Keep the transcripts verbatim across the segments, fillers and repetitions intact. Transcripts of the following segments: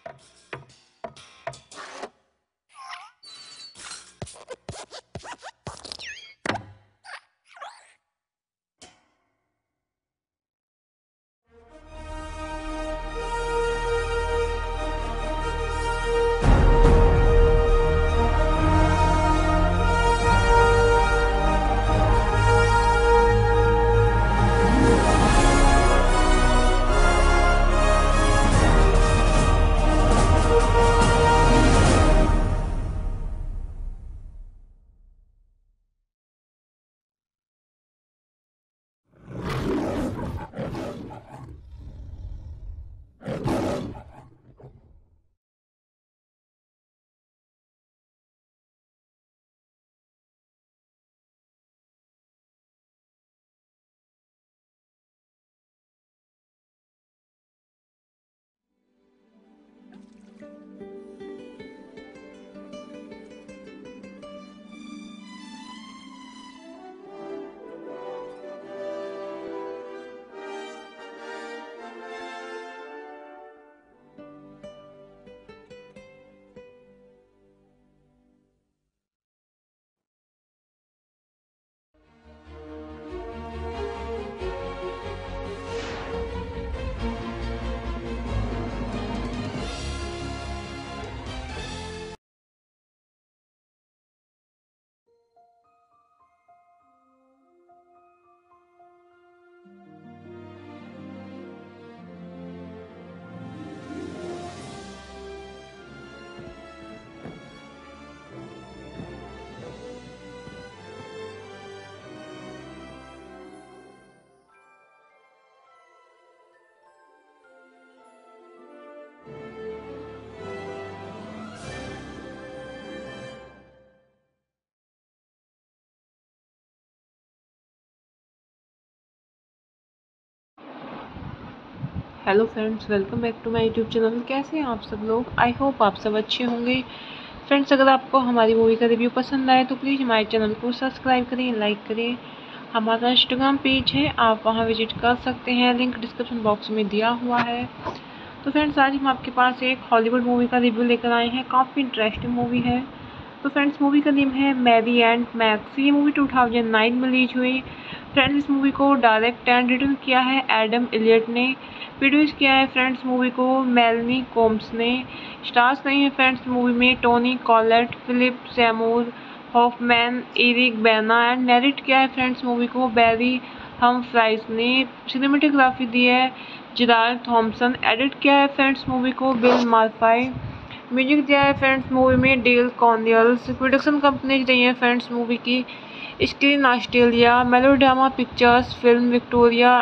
Hello friends, welcome back to my YouTube channel. कैसे हैं आप सब लोग? आई होप आप सब अच्छे होंगे। फ्रेंड्स, अगर आपको हमारी मूवी का रिव्यू पसंद आए तो प्लीज़ हमारे चैनल को सब्सक्राइब करें, लाइक करें। हमारा इंस्टाग्राम पेज है, आप वहां विजिट कर सकते हैं, लिंक डिस्क्रिप्शन बॉक्स में दिया हुआ है। तो फ्रेंड्स, आज हम आपके पास एक हॉलीवुड मूवी का रिव्यू लेकर आए हैं। काफ़ी इंटरेस्टिंग मूवी है। तो फ्रेंड्स, मूवी का नेम है मैरी एंड मैक्स। ये मूवी टू थाउजेंड नाइन में रिलीज हुई। फ्रेंड्स, इस मूवी को डायरेक्ट एंड रिटर्न किया है एडम एलियट ने। प्रोड्यूस किया है फ्रेंड्स मूवी को मेलनी कोम्स ने। स्टार्स नहीं है फ्रेंड्स मूवी में Toni Collette, Philip Seymour Hoffman, Eric Bana and narrate किया है फ्रेंड्स मूवी को बैरी हमफ्राइज ने। सिनेमेटोग्राफी दी है जेराल्ड थॉमसन। एडिट किया है फ्रेंड्स मूवी को बिल मार्फाई। म्यूजिक दिया है फ्रेंड्स मूवी में डेल कॉर्नियल्स। प्रोडक्शन कंपनीज रही है फ्रेंड्स मूवी की screen Australia, melodrama pictures, film Victoria,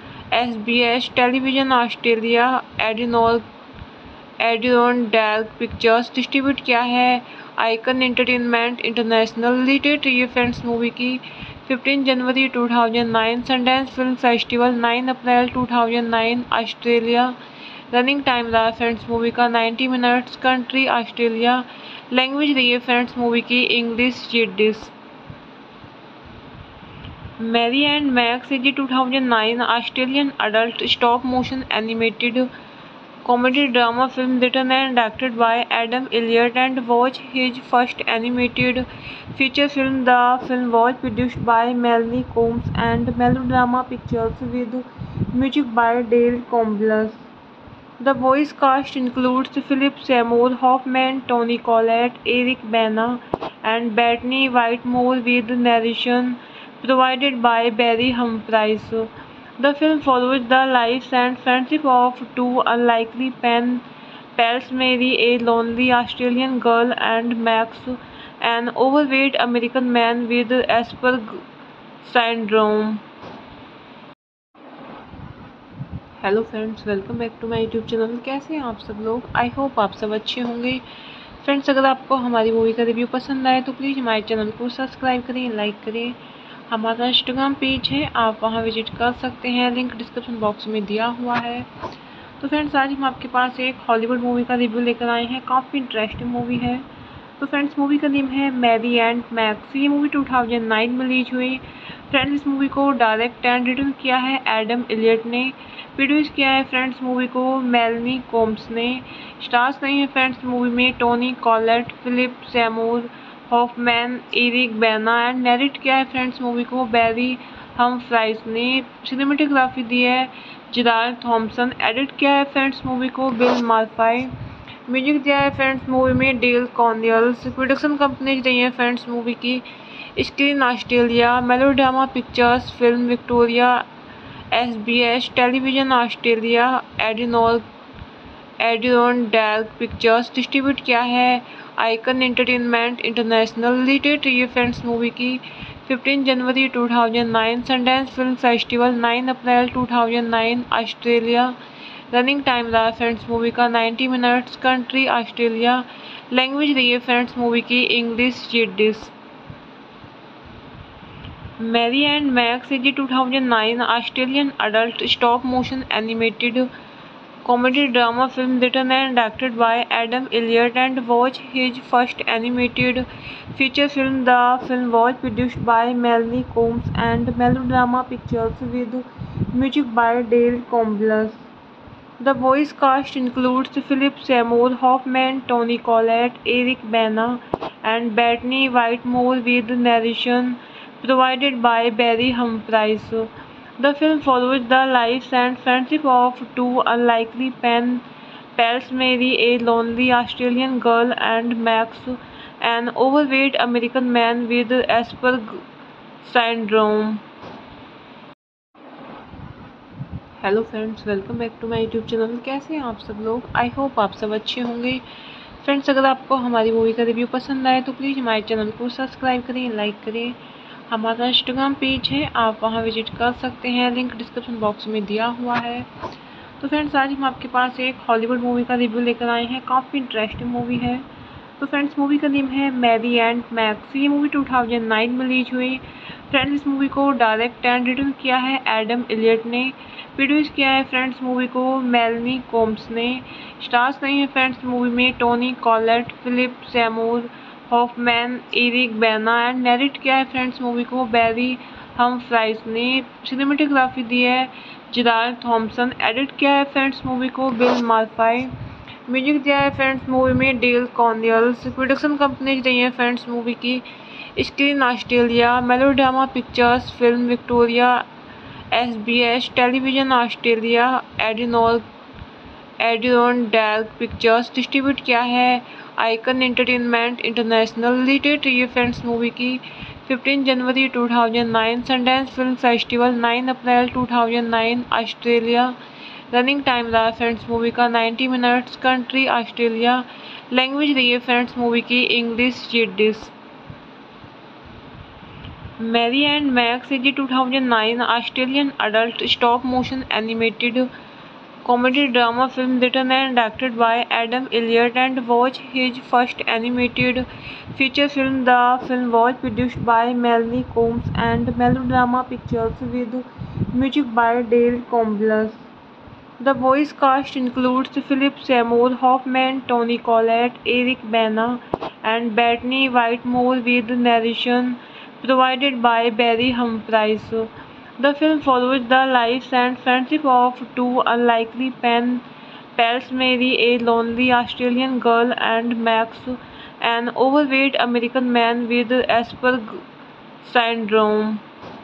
S B S television Australia, एडिनोल एडियन डैल पिक्चर्स। डिस्ट्रीब्यूट किया है icon entertainment international. Release date रही है फ्रेंड्स मूवी की फिफ्टीन जनवरी two thousand nine, Sundance film festival nine April two thousand nine Australia. Running time रहा friends movie का ninety minutes. Country Australia. Language रही है friends movie की English Yiddish. Mary and Max is a two thousand nine Australian adult stop motion animated comedy drama film written and directed by Adam Elliott and was his first animated feature film. The film was produced by Melanie Combs and Melodrama Pictures with music by Dale Combless. The voice cast includes Philip Seymour Hoffman, Toni Collette, Eric Bana, and Bettany Whitemore with narration provided by Barry Humphries. The film follows the lives and friendship of two unlikely pen pals, Mary, a lonely Australian girl, and Max, an overweight American man with Asperger syndrome. Hello friends, welcome back to my YouTube channel. कैसे हैं आप सब लोग? I hope आप सब अच्छे होंगे। Friends, अगर आपको हमारी मूवी का रिव्यू पसंद आए तो प्लीज़ हमारे चैनल को सब्सक्राइब करें, लाइक करें। हमारा इंस्टाग्राम पेज है, आप वहां विजिट कर सकते हैं, लिंक डिस्क्रिप्शन बॉक्स में दिया हुआ है। तो फ्रेंड्स, आज हम आपके पास एक हॉलीवुड मूवी का रिव्यू लेकर आए हैं। काफ़ी इंटरेस्टिंग मूवी है। तो फ्रेंड्स, मूवी का नेम है मैरी एंड मैक्स। ये मूवी टू थाउजेंड नाइन में रिलीज हुई। फ्रेंड्स इस मूवी को डायरेक्ट एंड रिटर्न किया है एडम एलियट ने। प्रोड्यूस किया है फ्रेंड्स मूवी को मेलनी कोम्स ने। स्टार्स नहीं है फ्रेंड्स मूवी में Toni Collette, Philip Seymour Hoffman, Eric Bana and narrate किया है फ्रेंड्स मूवी को बैरी हमफ्राइज ने। सिनेमेटोग्राफी दी है जेराल्ड थॉम्सन। एडिट किया है फ्रेंड्स मूवी को बिल मार्फाई। म्यूजिक दिया है फ्रेंड्स मूवी में डेल कॉर्नियल्स। प्रोडक्शन कंपनीज रही है फ्रेंड्स मूवी की screen Australia, melodrama pictures film Victoria, S B S television Australia, एडिनोल एडियन डैल पिक्चर्स। डिस्ट्रीब्यूट किया है आइकन एंटरटेनमेंट इंटरनेशनल। रिलीटेड रही है फ्रेंड्स मूवी की फिफ्टीन जनवरी two thousand nine Sundance film festival, nine April two thousand nine Australia. Running time रहा friends movie का ninety minutes. Country Australia. Language रही है फ्रेंड्स मूवी की English Yiddish. Mary and Max is two thousand nine Australian adult stop motion animated comedy drama film written and directed by Adam Elliott and was his first animated feature film. The film was produced by Melanie Combs and Melodrama Pictures with music by Dale Combliss. The voice cast includes Philip Seymour Hoffman, Toni Collette, Eric Bana, and Bettany Whitemore with narration provided by Barry Humphries. The film follows the lives and friendship of two unlikely pen pals, Mary, a lonely Australian girl, and Max, an overweight American man with Asperger syndrome. Hello friends, welcome back to my YouTube channel. कैसे हैं आप सब लोग? I hope आप सब अच्छे होंगे। Friends, अगर आपको हमारी मूवी का रिव्यू पसंद आए तो प्लीज़ हमारे चैनल को सब्सक्राइब करें, लाइक करें। हमारा इंस्टाग्राम पेज है, आप वहां विजिट कर सकते हैं, लिंक डिस्क्रिप्शन बॉक्स में दिया हुआ है। तो फ्रेंड्स, आज हम आपके पास एक हॉलीवुड मूवी का रिव्यू लेकर आए हैं। काफ़ी इंटरेस्टिंग मूवी है। तो फ्रेंड्स, मूवी का नेम है मैरी एंड मैक्स। ये मूवी टू थाउजेंड नाइन में रिलीज हुई। फ्रेंड्स, इस मूवी को डायरेक्ट एंड रिटर्न किया है एडम एलियट ने। प्रोड्यूस किया है फ्रेंड्स मूवी को मेलनी कोम्स ने। स्टार्स नहीं है फ्रेंड्स मूवी में Toni Collette, Philip Seymour Hoffman, Eric Bana and narrate किया है फ्रेंड्स मूवी को बैरी हमफ्राइज ने। सिनेमेटोग्राफी दी है जेराल्ड थॉम्सन। एडिट किया है फ्रेंड्स मूवी को बिल मार्फाई। म्यूजिक दिया है फ्रेंड्स मूवी में डेल कॉर्नियल्स। प्रोडक्शन कंपनीज रही है फ्रेंड्स मूवी की screen Australia, melodrama pictures film Victoria, S B S television Australia, एडिनोल एडियन डैल पिक्चर्स। डिस्ट्रीब्यूट किया है आइकन एंटरटेनमेंट इंटरनेशनल। रिलीटेड रही है फ्रेंड्स मूवी की फिफ्टीन जनवरी two thousand nine Sundance film festival, nine April two thousand nine Australia. Running time रहा friends movie का ninety minutes. Country Australia. Language रही है फ्रेंड्स मूवी की English Yiddish. Mary and Max is two thousand nine Australian adult stop motion animated comedy drama film written and directed by Adam Elliott and was his first animated feature film. The film was produced by Melanie Combs and Melodrama Pictures with music by Dale Combliss. The voice cast includes Philip Seymour Hoffman, Toni Collette, Eric Bana, and Bettany Whitemore with narration provided by Barry Humphries. The film follows the lives and friendship of two unlikely pen pals, Mary, a lonely Australian girl, and Max, an overweight American man with Asperger syndrome.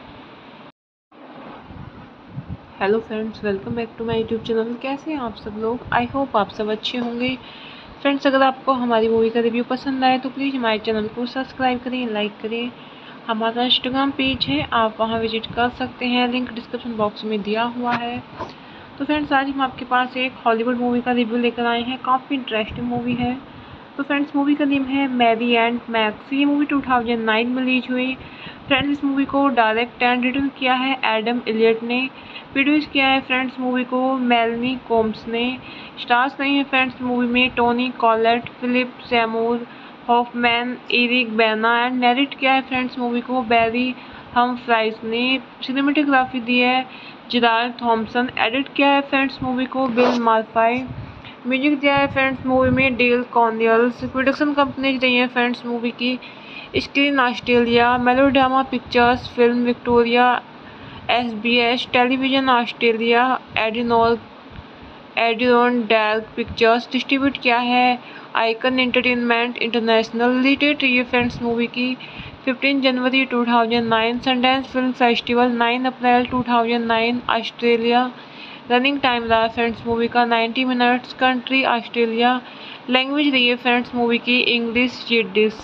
Hello friends, welcome back to my YouTube channel. कैसे हैं आप सब लोग? I hope आप सब अच्छे होंगे। Friends, अगर आपको हमारी मूवी का रिव्यू पसंद आए तो प्लीज़ हमारे चैनल को सब्सक्राइब करें, लाइक करें। हमारा इंस्टाग्राम पेज है, आप वहां विजिट कर सकते हैं, लिंक डिस्क्रिप्शन बॉक्स में दिया हुआ है। तो फ्रेंड्स, आज हम आपके पास एक हॉलीवुड मूवी का रिव्यू लेकर आए हैं। काफ़ी इंटरेस्टिंग मूवी है। तो फ्रेंड्स, मूवी का नेम है मैरी एंड मैक्स। ये मूवी टू थाउजेंड नाइन में रिलीज हुई। फ्रेंड्स, इस मूवी को डायरेक्ट एंड रिटर्न किया है एडम एलियट ने। प्रोड्यूस किया है फ्रेंड्स मूवी को मेलनी कोम्स ने। स्टार्स नहीं है फ्रेंड्स मूवी में Toni Collette, Philip Seymour Hoffman, Eric Bana and narrate किया है फ्रेंड्स मूवी को बैरी हमफ्राइज ने। सिनेमेटोग्राफी दी है जेराल्ड थॉम्सन। एडिट किया है फ्रेंड्स मूवी को बिल मार्फाई। म्यूजिक दिया है फ्रेंड्स मूवी में डेल कॉर्नियल्स। प्रोडक्शन कंपनीज रही है फ्रेंड्स मूवी की screen Australia, melodrama pictures, film Victoria, S B S television Australia, एडिनोल एडियन डैल पिक्चर्स। डिस्ट्रीब्यूट किया है आइकन एंटरटेनमेंट इंटरनेशनल। रिलेटेड रही है फ्रेंड्स मूवी की फिफ्टीन जनवरी two thousand nine, Sundance film festival nine April two thousand nine Australia. Running time रहा friends movie का ninety minutes. Country Australia. Language रही है फ्रेंड्स मूवी की English Yiddish.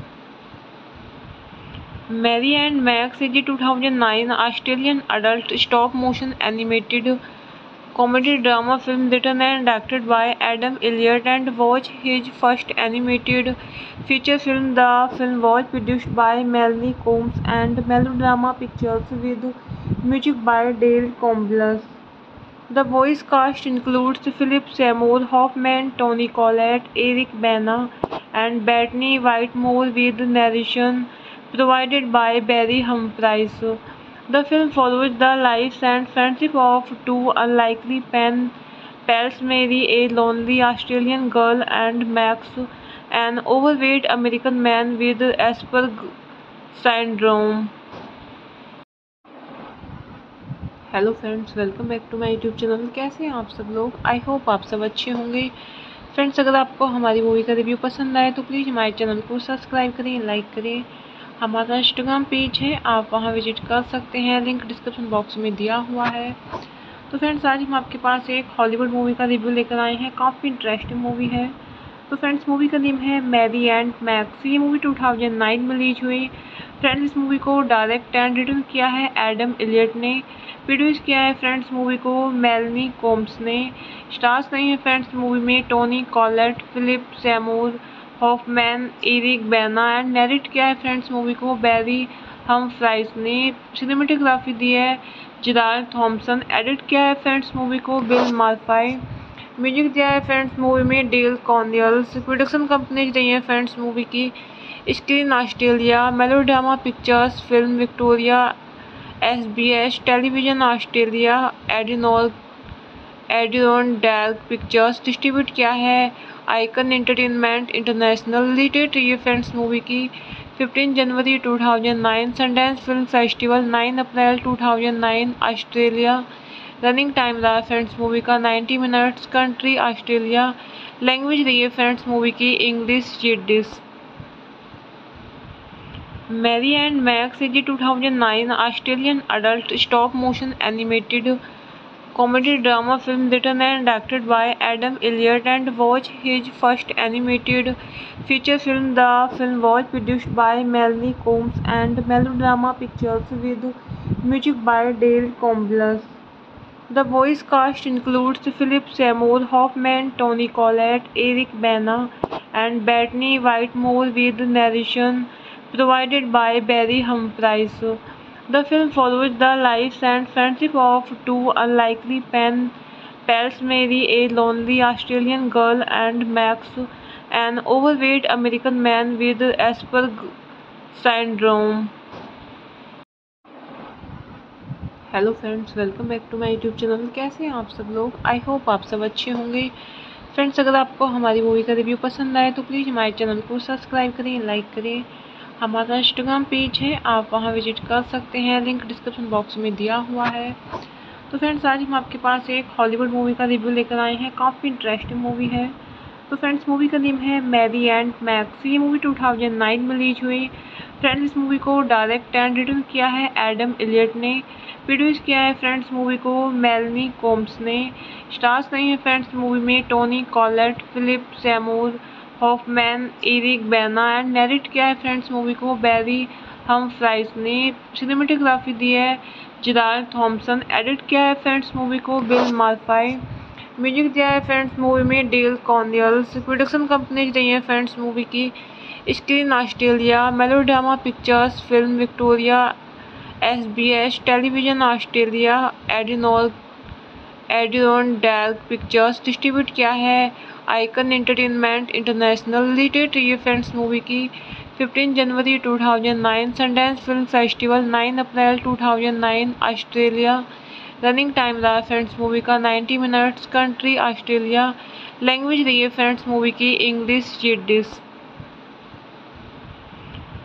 Mary and Max is two thousand nine Australian adult stop motion animated comedy drama film written and directed by Adam Elliott and was his first animated feature film. The film was produced by Melanie Combs and Melodrama Pictures with music by Dale Combliss. The voice cast includes Philip Seymour Hoffman, Toni Collette, Eric Bana, and Bettany Whitemore with narration provided by Barry Humphries. The film follows the lives and friendship of two unlikely pen pals, Mary, a lonely Australian girl, and Max, an overweight American man with Asperger syndrome. Hello friends, welcome back to my YouTube channel. कैसे हैं आप सब लोग? I hope आप सब अच्छे होंगे। Friends, अगर आपको हमारी मूवी का रिव्यू पसंद आए तो प्लीज़ हमारे चैनल को सब्सक्राइब करें, लाइक करें। हमारा इंस्टाग्राम पेज है, आप वहां विजिट कर सकते हैं, लिंक डिस्क्रिप्शन बॉक्स में दिया हुआ है। तो फ्रेंड्स, आज हम आपके पास एक हॉलीवुड मूवी का रिव्यू लेकर आए हैं। काफ़ी इंटरेस्टिंग मूवी है। तो फ्रेंड्स, मूवी का नेम है मैरी एंड मैक्स। ये मूवी टू थाउजेंड नाइन में रिलीज हुई। फ्रेंड्स, इस मूवी को डायरेक्ट एंड रिटर्न किया है एडम एलियट ने। प्रोड्यूस किया है फ्रेंड्स मूवी को मेलनी कोम्स ने। स्टार्स नहीं है फ्रेंड्स मूवी में Toni Collette, Philip Seymour Hoffman, Eric Bana, and narrate किया है फ्रेंड्स मूवी को बैरी हमफ्राइज ने। सिनेमेटोग्राफी दी है जेराल्ड थॉम्सन। एडिट किया है फ्रेंड्स मूवी को बिल मार्फाई। म्यूजिक दिया है फ्रेंड्स मूवी में डेल कॉर्नियल्स। प्रोडक्शन कंपनीज रही है फ्रेंड्स मूवी की screen Australia, melodrama pictures, film Victoria, S B S television Australia, एडिनोल एडियन डैल पिक्चर्स। डिस्ट्रीब्यूट किया है आइकन एंटरटेनमेंट इंटरनेशनल। रिलेटेड रही है फ्रेंड्स मूवी की फिफ्टीन जनवरी two thousand nine, Sundance film festival nine April two thousand nine Australia. Running time रहा friends movie का ninety minutes. Country Australia. Language रही है फ्रेंड्स मूवी की English Yiddish. Mary and Max is two thousand nine Australian adult stop motion animated comedy drama film written and directed by Adam Elliott and was his first animated feature film. The film was produced by Melanie Combs and Melodrama Pictures with music by Dale Combliss. The voice cast includes Philip Seymour Hoffman, Toni Collette, Eric Bana, and Bettany Whitemore with narration provided by Barry Humphries. The film follows the lives and friendship of two unlikely pen pals, Mary, a lonely Australian girl, and Max, an overweight American man with Asperger syndrome. Hello friends, welcome back to my YouTube channel. कैसे हैं आप सब लोग? I hope आप सब अच्छे होंगे। Friends, अगर आपको हमारी मूवी का रिव्यू पसंद आए तो प्लीज़ हमारे चैनल को सब्सक्राइब करें, लाइक करें। हमारा इंस्टाग्राम पेज है, आप वहां विजिट कर सकते हैं, लिंक डिस्क्रिप्शन बॉक्स में दिया हुआ है। तो फ्रेंड्स, आज हम आपके पास एक हॉलीवुड मूवी का रिव्यू लेकर आए हैं। काफ़ी इंटरेस्टिंग मूवी है। तो फ्रेंड्स, मूवी का नेम है मैरी एंड मैक्स। ये मूवी टू थाउजेंड नाइन में रिलीज हुई। फ्रेंड्स, इस मूवी को डायरेक्ट एंड रिटर्न किया है एडम एलियट ने। प्रोड्यूस किया है फ्रेंड्स मूवी को मेलनी कोम्स ने। स्टार्स नहीं है फ्रेंड्स मूवी में Toni Collette, Philip Seymour Hoffman, Eric Bana, and narrate किया है फ्रेंड्स मूवी को बैरी हमफ्राइज ने। सिनेमेटोग्राफी दी है जेराल्ड थॉम्सन। एडिट किया है फ्रेंड्स मूवी को बिल मार्फाई। म्यूजिक दिया है फ्रेंड्स मूवी में डेल कॉर्नियल्स। प्रोडक्शन कंपनीज रही है फ्रेंड्स मूवी की screen Australia, melodrama pictures, film Victoria, S B S television Australia, एडिनोल एडियन डैल पिक्चर्स। डिस्ट्रीब्यूट किया है आइकन एंटरटेनमेंट इंटरनेशनल। रिलेटेड रही है फ्रेंड्स मूवी की फिफ्टीन जनवरी two thousand nine, Sundance film festival nine April two thousand nine Australia. Running time रहा friends movie का ninety minutes. Country Australia. Language रही है फ्रेंड्स मूवी की English Yiddish.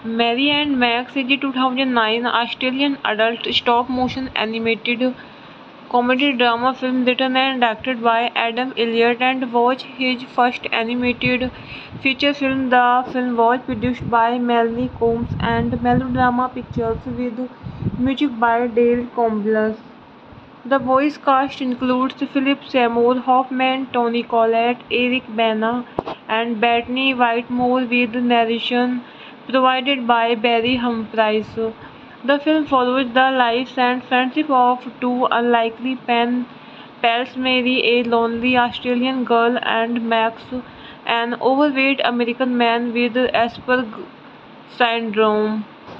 Mary and Max is a two thousand nine Australian adult stop-motion animated comedy drama film written and directed by Adam Elliott and was his first animated feature film. The film was produced by Melanie Combs and Melodrama Pictures with music by Dale Combles. The voice cast includes Philip Seymour Hoffman, Toni Collette, Eric Bana, and Bettany Whitemore, with narration provided by Barry Humphries. The film follows the lives and friendship of two unlikely pen pals, Mary, a lonely Australian girl, and Max, an overweight American man with Asperger syndrome.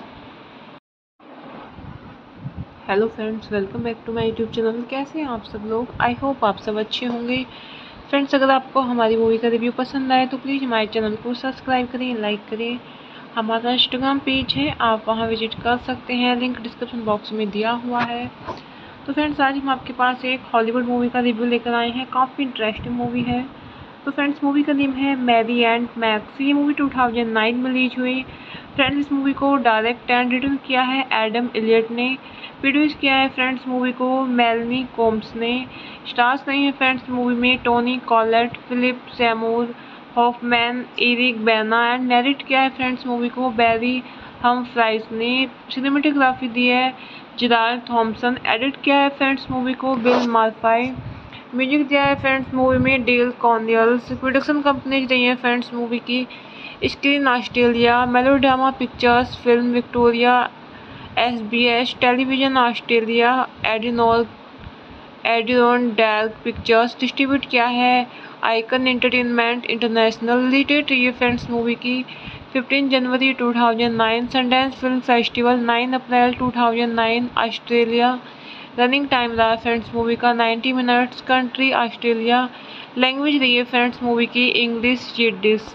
Hello friends, welcome back to my YouTube channel. कैसे हैं आप सब लोग? I hope आप सब अच्छे होंगे। Friends, अगर आपको हमारी मूवी का रिव्यू पसंद आए तो प्लीज़ हमारे चैनल को सब्सक्राइब करें, लाइक करें। हमारा इंस्टाग्राम पेज है, आप वहां विजिट कर सकते हैं, लिंक डिस्क्रिप्शन बॉक्स में दिया हुआ है। तो फ्रेंड्स, आज हम आपके पास एक हॉलीवुड मूवी का रिव्यू लेकर आए हैं। काफ़ी इंटरेस्टिंग मूवी है। तो फ्रेंड्स, मूवी का नेम है मैरी एंड मैक्स। ये मूवी टू थाउजेंड नाइन में रिलीज हुई। फ्रेंड्स, इस मूवी को डायरेक्ट एंड रिटर्न किया है एडम एलियट ने। प्रोड्यूस किया है फ्रेंड्स मूवी को मेलनी कोम्स ने। स्टार्स नहीं है फ्रेंड्स मूवी में Toni Collette, Philip Seymour Hoffman, Eric Bana, and narrate किया है फ्रेंड्स मूवी को बैरी हमफ्राइज ने। सिनेमेटोग्राफी दी है जेराल्ड थॉमसन। एडिट किया है फ्रेंड्स मूवी को बिल मार्फाई। म्यूजिक दिया है फ्रेंड्स मूवी में डेल कॉर्नियल्स। प्रोडक्शन कंपनीज रही है फ्रेंड्स मूवी की screen Australia, melodrama pictures, film Victoria, S B S television Australia, एडिनोल एडियन डैल पिक्चर्स। डिस्ट्रीब्यूट किया है आइकन एंटरटेनमेंट इंटरनेशनल। रिलीज हुई है फ्रेंड्स मूवी की फिफ्टीन जनवरी two thousand nine, Sundance film festival nine April two thousand nine Australia. Running time रहा friends movie का ninety minutes. Country Australia. Language रही है फ्रेंड्स मूवी की English Yiddish.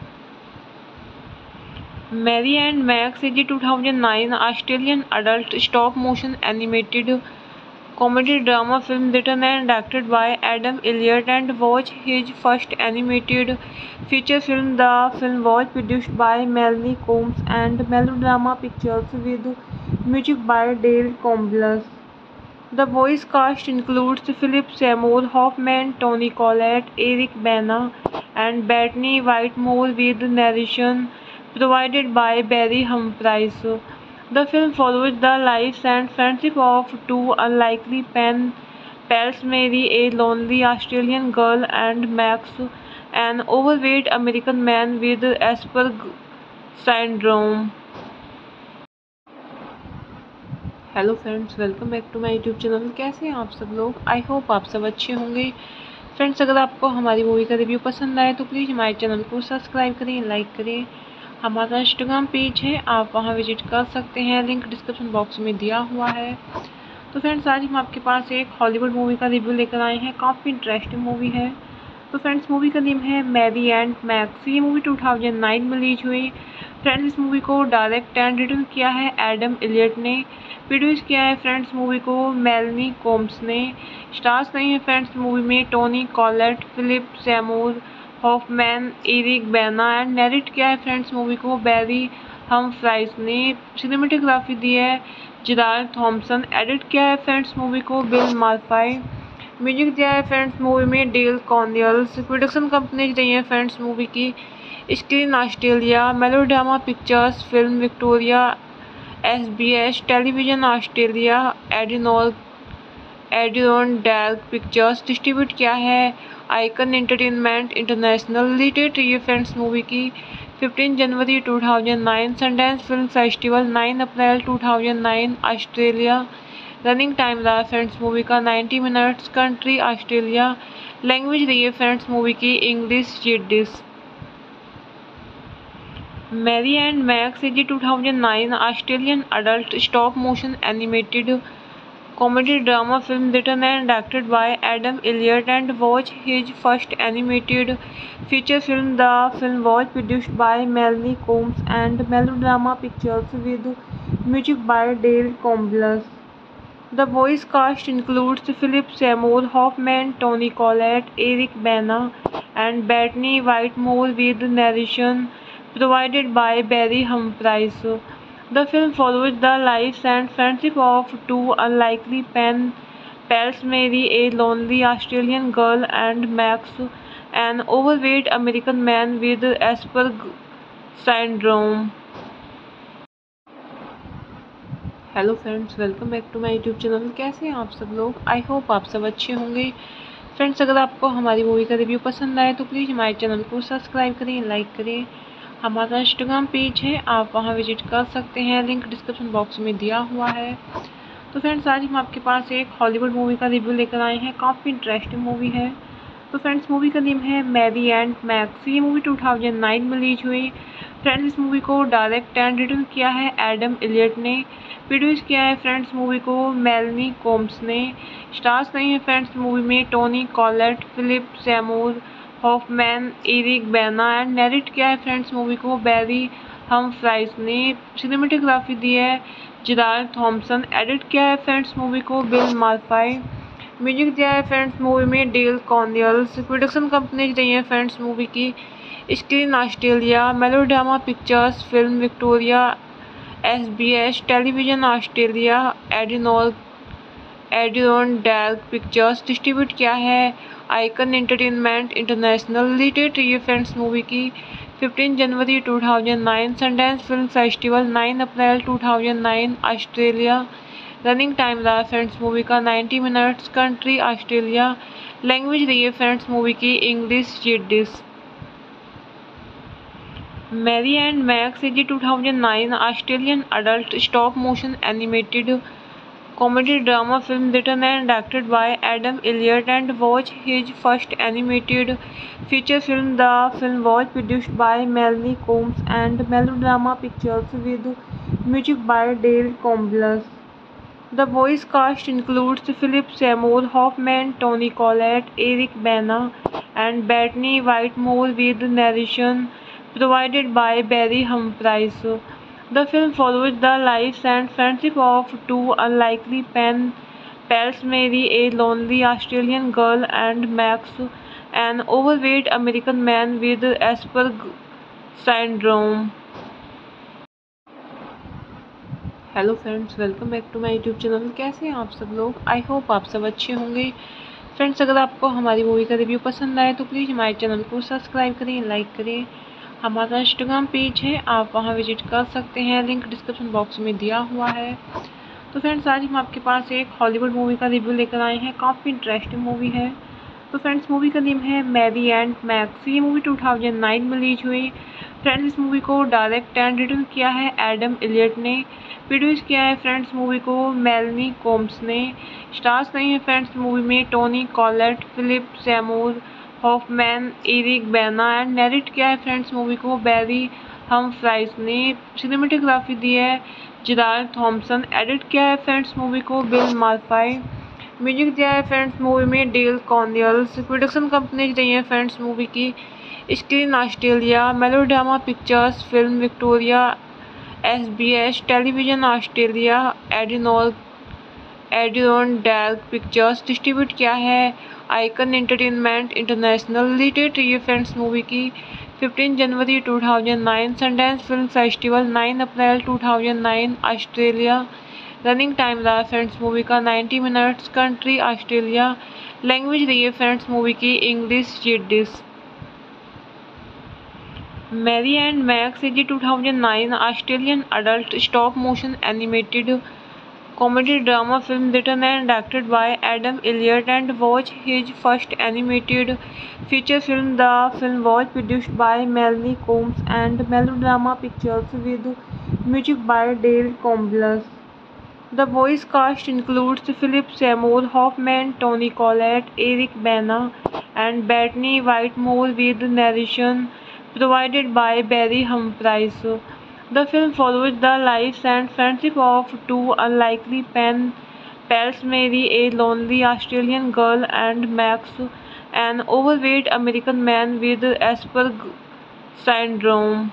Mary and Max is a two thousand nine Australian adult stop-motion animated comedy drama film written and directed by Adam Elliott and was his first animated feature film. The film was produced by Melanie Combs and Melodrama Pictures with music by Dale Combles. The voice cast includes Philip Seymour Hoffman, Toni Collette, Eric Bana, and Bettany Whitemore, with narration provided by Barry Humphries. The film follows the lives and friendship of two unlikely pen pals, Mary, a lonely Australian girl, and Max, an overweight American man with Asperger syndrome. Hello friends, welcome back to my YouTube channel. कैसे हैं आप सब लोग? I hope आप सब अच्छे होंगे। Friends, अगर आपको हमारी मूवी का रिव्यू पसंद आए तो प्लीज़ हमारे चैनल को सब्सक्राइब करें, लाइक करें। हमारा इंस्टाग्राम पेज है, आप वहां विजिट कर सकते हैं, लिंक डिस्क्रिप्शन बॉक्स में दिया हुआ है। तो फ्रेंड्स, आज हम आपके पास एक हॉलीवुड मूवी का रिव्यू लेकर आए हैं। काफ़ी इंटरेस्टिंग मूवी है। तो फ्रेंड्स, मूवी का नेम है मैरी एंड मैक्स। ये मूवी टू थाउजेंड नाइन में रिलीज हुई। फ्रेंड्स, इस मूवी को डायरेक्ट एंड रिटर्न किया है एडम एलियट ने। प्रोड्यूस किया है फ्रेंड्स मूवी को मेलनी कोम्स ने। स्टार्स नहीं है फ्रेंड्स मूवी में Toni Collette, Philip Seymour Hoffman, Eric Bana, and narrate किया है फ्रेंड्स मूवी को बैरी हमफ्राइज ने। सिनेमेटोग्राफी दी है जेराल्ड थॉमसन। एडिट किया है फ्रेंड्स मूवी को बिल मार्फाई। म्यूजिक दिया है फ्रेंड्स मूवी में डेल कॉर्नियल्स। प्रोडक्शन कंपनीज रही है फ्रेंड्स मूवी की screen Australia, melodrama pictures, film Victoria, S B S television Australia, एडिनोल एडियन डैल पिक्चर्स। डिस्ट्रीब्यूट किया है आइकन एंटरटेनमेंट इंटरनेशनल। रिलीज हुई है फ्रेंड्स मूवी की फिफ्टीन जनवरी two thousand nine, Sundance film festival nine April two thousand nine Australia. Running time रहा friends movie का ninety minutes. Country Australia. Language रही है फ्रेंड्स मूवी की English Yiddish. Mary and Max is a two thousand nine Australian adult stop-motion animated comedy drama film written and directed by Adam Elliott and was his first animated feature film. The film was produced by Melanie Combs and Melodrama Pictures with music by Dale Combles. The voice cast includes Philip Seymour Hoffman, Toni Collette, Eric Bana, and Bettany Whitemore, with narration provided by Barry Humphries. The film follows the lives and friendship of two unlikely pen pals, Mary, a lonely Australian girl, and Max, an overweight American man with Asperger syndrome. Hello friends, welcome back to my YouTube channel. कैसे हैं आप सब लोग? I hope आप सब अच्छे होंगे। Friends, अगर आपको हमारी मूवी का रिव्यू पसंद आए तो प्लीज़ हमारे चैनल को सब्सक्राइब करें, लाइक करें। हमारा इंस्टाग्राम पेज है, आप वहां विजिट कर सकते हैं, लिंक डिस्क्रिप्शन बॉक्स में दिया हुआ है। तो फ्रेंड्स, आज हम आपके पास एक हॉलीवुड मूवी का रिव्यू लेकर आए हैं। काफ़ी इंटरेस्टिंग मूवी है। तो फ्रेंड्स, मूवी का नेम है मैरी एंड मैक्स। ये मूवी टू थाउजेंड नाइन में रिलीज हुई। फ्रेंड्स, इस मूवी को डायरेक्ट एंड रिटर्न किया है एडम इलियट ने। प्रोड्यूस किया है फ्रेंड्स मूवी को मेलनी कोम्स ने। स्टार्स नहीं है फ्रेंड्स मूवी में Toni Collette, Philip Seymour Hoffman, Eric Bana and narrate किया है फ्रेंड्स मूवी को बैरी हमफ्राइज ने। सिनेमेटोग्राफी दी है जेराल्ड थॉमसन। एडिट किया है फ्रेंड्स मूवी को बिल मार्फाई। म्यूजिक दिया है फ्रेंड्स मूवी में डेल कॉर्नियल्स। प्रोडक्शन कंपनीज रही है फ्रेंड्स मूवी की screen Australia, melodrama pictures, film Victoria, S B S television Australia, एडिनोल एडियन डैल पिक्चर्स। डिस्ट्रीब्यूट किया है आइकन एंटरटेनमेंट इंटरनेशनल। रिलीज रही है फ्रेंड्स मूवी की फिफ्टीन जनवरी two thousand nine, Sundance film festival nine April two thousand nine Australia. Running time रहा friends movie का ninety minutes. Country Australia. Language रही है फ्रेंड्स मूवी की English Yiddish. Mary and Max is a two thousand nine Australian adult stop motion animated comedy drama film written and directed by Adam Elliott and was his first animated feature film. The film was produced by Melanie Combs and Melodrama Pictures with music by Dale Combliss. The voice cast includes Philip Seymour Hoffman, Toni Collette, Eric Bana, and Bettany Whitemore with narration provided by Barry Humphries. The film follows the lives and friendship of two unlikely pen pals, Mary, a lonely Australian girl, and Max, an overweight American man with Asperger syndrome. Hello friends, welcome back to my YouTube channel. कैसे हैं आप सब लोग? I hope आप सब अच्छे होंगे। Friends, अगर आपको हमारी मूवी का रिव्यू पसंद आए तो प्लीज़ हमारे चैनल को सब्सक्राइब करें, लाइक करें। हमारा इंस्टाग्राम पेज है, आप वहां विजिट कर सकते हैं, लिंक डिस्क्रिप्शन बॉक्स में दिया हुआ है। तो फ्रेंड्स, आज हम आपके पास एक हॉलीवुड मूवी का रिव्यू लेकर आए हैं। काफ़ी इंटरेस्टिंग मूवी है। तो फ्रेंड्स, मूवी का नेम है मैरी एंड मैक्स। ये मूवी टू थाउजेंड नाइन में रिलीज हुई। फ्रेंड्स, इस मूवी को डायरेक्ट एंड रिटर्न किया है एडम इलियट ने। प्रोड्यूस किया है फ्रेंड्स मूवी को मेलनी कोम्स ने। स्टार्स नहीं है फ्रेंड्स मूवी में Toni Collette, Philip Seymour Hoffman, Eric Bana and narrate किया है फ्रेंड्स मूवी को बैरी हमफ्राइज ने। सिनेमेटोग्राफी दी है जेराल्ड थॉमसन। एडिट किया है फ्रेंड्स मूवी को बिल मार्फाई। म्यूजिक दिया है फ्रेंड्स मूवी में डेल कॉर्नियल्स। प्रोडक्शन कंपनीज रही है फ्रेंड्स मूवी की screen Australia, melodrama pictures, film Victoria, S B S television Australia, एडिनोल एडियन डैल पिक्चर्स। डिस्ट्रीब्यूट किया है आइकन एंटरटेनमेंट इंटरनेशनल। रिलीज रही है फ्रेंड्स मूवी की फिफ्टीन जनवरी two thousand nine, Sundance film festival nine April two thousand nine Australia. Running time रहा friends movie का ninety minutes. Country Australia. Language रही है फ्रेंड्स मूवी की English Yiddish. Mary and Max is a two thousand nine Australian adult stop motion animated comedy drama film written and directed by Adam Elliott and was his first animated feature film. The film was produced by Melanie Combs and Melodrama Pictures with music by Dale Combliss. The voice cast includes Philip Seymour Hoffman, Toni Collette, Eric Bana, and Bettany Whitemore with narration provided by Barry Humphries. The film follows the lives and friendship of two unlikely pen pals, Mary, a lonely Australian girl, and Max, an overweight American man with Asperger syndrome.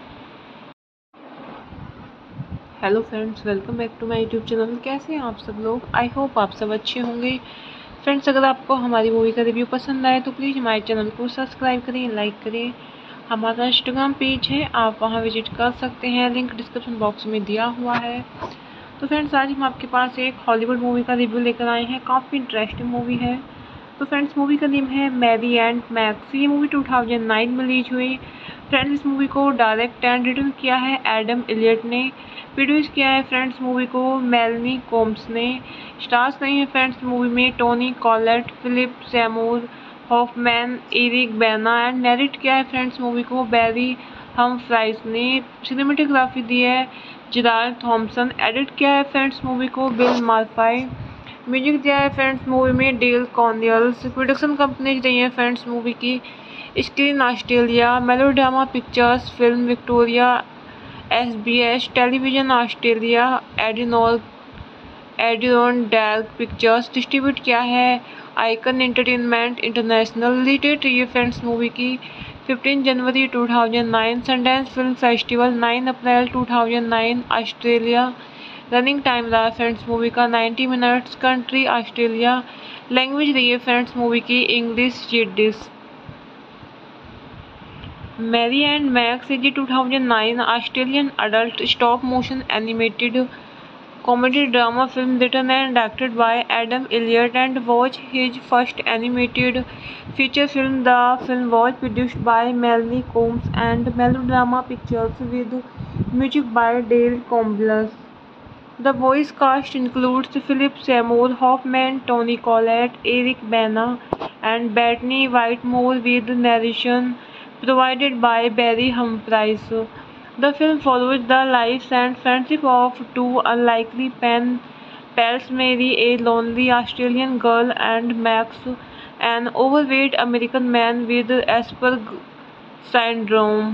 Hello friends, welcome back to my YouTube channel. कैसे हैं आप सब लोग? I hope आप सब अच्छे होंगे। Friends, अगर आपको हमारी मूवी का रिव्यू पसंद आए तो प्लीज़ हमारे चैनल को सब्सक्राइब करें, लाइक करें। हमारा इंस्टाग्राम पेज है, आप वहां विजिट कर सकते हैं, लिंक डिस्क्रिप्शन बॉक्स में दिया हुआ है। तो फ्रेंड्स आज हम आपके पास एक हॉलीवुड मूवी का रिव्यू लेकर आए हैं, काफ़ी इंटरेस्टिंग मूवी है। तो फ्रेंड्स मूवी का नेम है मैरी एंड मैक्स। ये मूवी टू थाउजेंड नाइन में रिलीज हुई। फ्रेंड्स इस मूवी को डायरेक्ट एंड रिटर्न किया है एडम एलियट ने। प्रोड्यूस किया है फ्रेंड्स मूवी को मेलनी कोम्स ने। स्टार्स नहीं है फ्रेंड्स मूवी में Toni Collette, Philip Seymour Hoffman, Eric Bana and narrate किया है फ्रेंड्स मूवी को बैरी हमफ्राइज ने। सिनेमेटोग्राफी दी है जेराल्ड थॉम्सन। एडिट किया है फ्रेंड्स मूवी को बिल मार्फाई। म्यूजिक दिया है फ्रेंड्स मूवी में डेल कॉर्नियल्स। प्रोडक्शन कंपनीज रही है फ्रेंड्स मूवी की screen Australia, melodrama pictures, film Victoria, S B S television Australia, एडिनोल एडियन डैल पिक्चर्स। डिस्ट्रीब्यूट किया है आइकन एंटरटेनमेंट इंटरनेशनल। रिलीज रही है फ्रेंड्स मूवी की फिफ्टीन जनवरी two thousand nine, Sundance film festival nine April two thousand nine Australia. Running time रहा friends movie का ninety minutes. Country Australia. Language रही है फ्रेंड्स मूवी की English Yiddish. Mary and Max is two thousand nine Australian adult stop motion animated comedy drama film written and directed by Adam Elliott and was his first animated feature film. The film was produced by Melanie Combs and Melodrama Pictures with music by Dale Combliss. The voice cast includes Philip Seymour Hoffman, Toni Collette, Eric Bana, and Bettany Whitemore with narration provided by Barry Humphries. The film follows the lives and friendship of two unlikely pen pals, Mary, a lonely Australian girl, and Max, an overweight American man with Asperger syndrome.